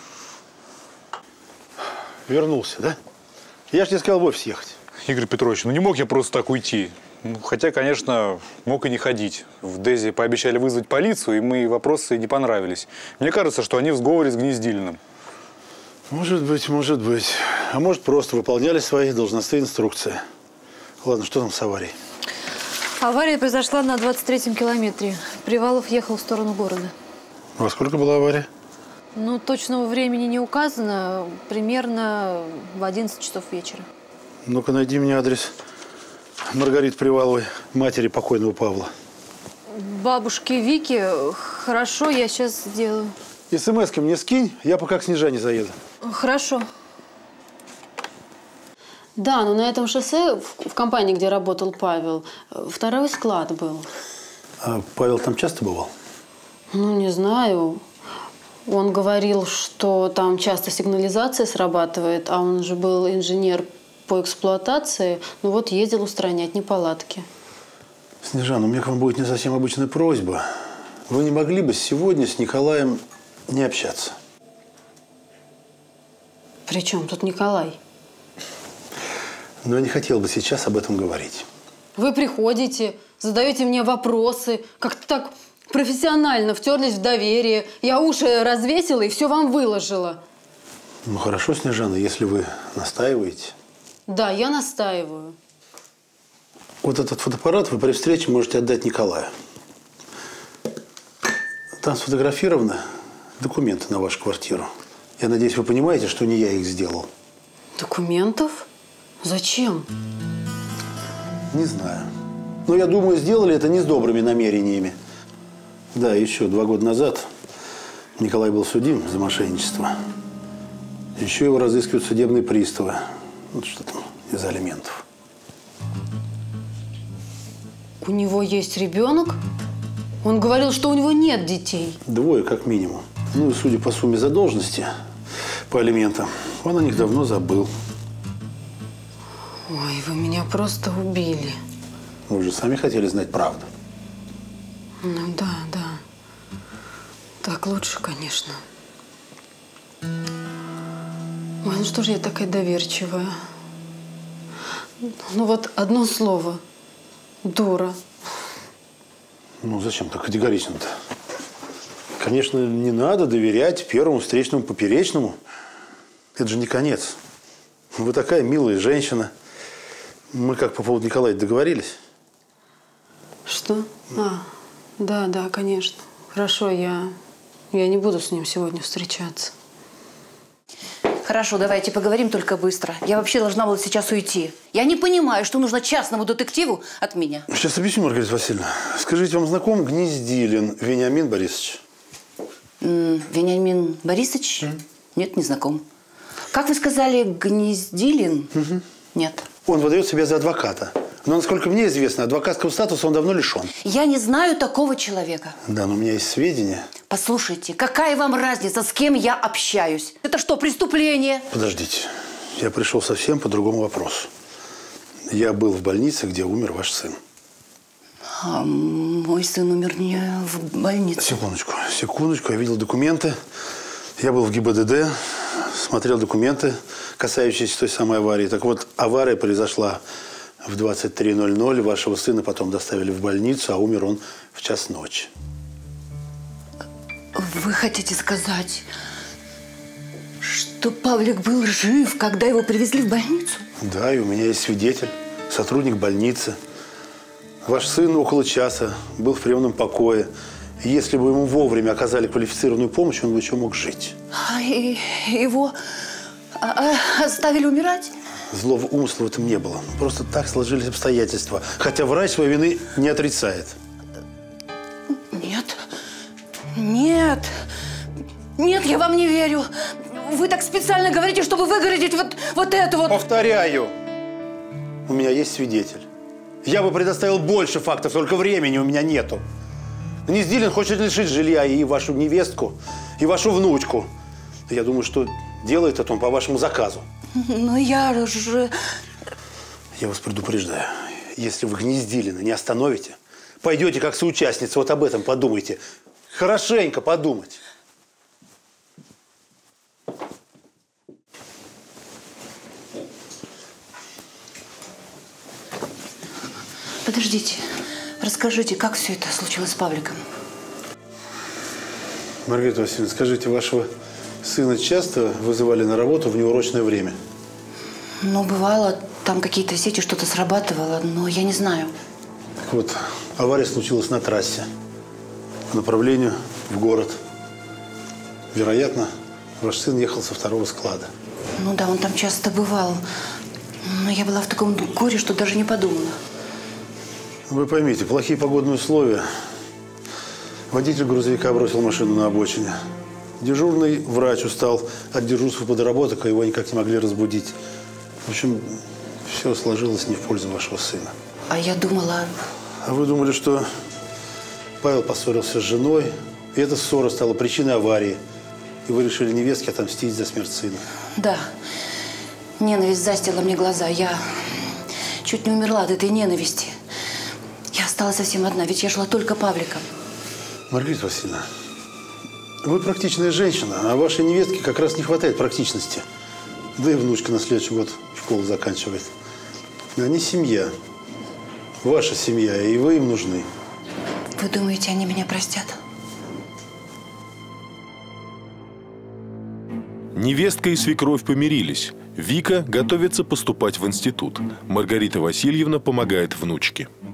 Вернулся, да? Я ж тебе сказал в офис ехать. Игорь Петрович, ну не мог я просто так уйти. Ну, хотя, конечно, мог и не ходить. В Дезе пообещали вызвать полицию, и мои вопросы не понравились. Мне кажется, что они в сговоре с Гнездилиным. Может быть, может быть. А может, просто выполняли свои должностные инструкции. Ладно, что там с аварией? Авария произошла на 23-м километре. Привалов ехал в сторону города. Во сколько была авария? Ну, точного времени не указано. Примерно в 11 часов вечера. Ну-ка, найди мне адрес Маргариты Приваловой, матери покойного Павла. Бабушке Вики. Хорошо, я сейчас сделаю. СМС-ки мне скинь, я пока к Снежане заеду. Хорошо. Да, но на этом шоссе, в компании, где работал Павел, второй склад был. А Павел там часто бывал? Ну, не знаю. Он говорил, что там часто сигнализация срабатывает, а он же был инженер по эксплуатации. Ну вот ездил устранять неполадки. Снежана, у меня к вам будет не совсем обычная просьба. Вы не могли бы сегодня с Николаем не общаться? При чем тут Николай? Но я не хотел бы сейчас об этом говорить. Вы приходите, задаете мне вопросы, как-то так профессионально втерлись в доверие. Я уши развесила и все вам выложила. Ну хорошо, Снежана, если вы настаиваете. Да, я настаиваю. Вот этот фотоаппарат вы при встрече можете отдать Николаю. Там сфотографированы документы на вашу квартиру. Я надеюсь, вы понимаете, что не я их сделал. Документов? Зачем? Не знаю. Но я думаю, сделали это не с добрыми намерениями. Да, еще 2 года назад Николай был судим за мошенничество. Еще его разыскивают судебные приставы. Вот что там из алиментов. У него есть ребенок? Он говорил, что у него нет детей. 2 как минимум. Ну и судя по сумме задолженности по алиментам, он о них давно забыл. Ой, вы меня просто убили. Вы же сами хотели знать правду. Ну да, да. Так лучше, конечно. Ой, ну что же я такая доверчивая? Ну вот одно слово. Дура. Ну зачем так категорично-то? Конечно, не надо доверять первому встречному поперечному. Это же не конец. Вы такая милая женщина. Мы как по поводу Николая договорились? Что? Да, да, конечно. Хорошо, я не буду с ним сегодня встречаться. Хорошо, давайте поговорим, только быстро. Я вообще должна была сейчас уйти. Я не понимаю, что нужно частному детективу от меня. Сейчас объясню, Маргарита Васильевна. Скажите, вам знаком Гнездилин Вениамин Борисович? Вениамин Борисович? Нет, не знаком. Как вы сказали, Гнездилин? Нет. Он выдает себя за адвоката. Но, насколько мне известно, адвокатского статуса он давно лишен. Я не знаю такого человека. Да, но у меня есть сведения. Послушайте, какая вам разница, с кем я общаюсь? Это что, преступление? Подождите. Я пришел совсем по другому вопросу. Я был в больнице, где умер ваш сын. А мой сын умер не в больнице. Секундочку, секундочку. Я видел документы. Я был в ГИБДД, смотрел документы, касающиеся той самой аварии. Так вот, авария произошла в 23:00. Вашего сына потом доставили в больницу, а умер он в 1:00 ночи. Вы хотите сказать, что Павлик был жив, когда его привезли в больницу? Да, и у меня есть свидетель, сотрудник больницы. Ваш сын около часа был в приемном покое. И если бы ему вовремя оказали квалифицированную помощь, он бы еще мог жить. А его оставили умирать? Злого умысла в этом не было. Просто так сложились обстоятельства. Хотя врач своей вины не отрицает. Нет. Нет. Нет, я вам не верю. Вы так специально говорите, чтобы выгородить вот это вот. Повторяю. У меня есть свидетель. Я бы предоставил больше фактов, только времени у меня нету. Гнездилин хочет лишить жилья и вашу невестку, и вашу внучку. Я думаю, что делает это он по вашему заказу. Но я же… Я вас предупреждаю. Если вы Гнездилина не остановите, пойдете как соучастница, вот об этом подумайте. Хорошенько подумать. Подождите. Расскажите, как все это случилось с Павликом? Маргарита Васильевна, скажите, вашего сына часто вызывали на работу в неурочное время? Ну, бывало, там какие-то сети, что-то срабатывало, но я не знаю. Так вот, авария случилась на трассе по направлению в город. Вероятно, ваш сын ехал со второго склада. Ну да, он там часто бывал. Но я была в таком горе, что даже не подумала. Вы поймите, плохие погодные условия. Водитель грузовика бросил машину на обочине. Дежурный врач устал от дежурства подработок, а его никак не могли разбудить. В общем, все сложилось не в пользу вашего сына. А я думала… А вы думали, что Павел поссорился с женой, и эта ссора стала причиной аварии, и вы решили невестке отомстить за смерть сына? Да. Ненависть застила мне глаза. Я чуть не умерла от этой ненависти. Я осталась совсем одна, ведь я шла только Павликом. Маргарита Васильевна, вы практичная женщина, а вашей невестке как раз не хватает практичности. Да и внучка на следующий год школу заканчивает. Они семья. Ваша семья, и вы им нужны. Вы думаете, они меня простят? Невестка и свекровь помирились. Вика готовится поступать в институт. Маргарита Васильевна помогает внучке.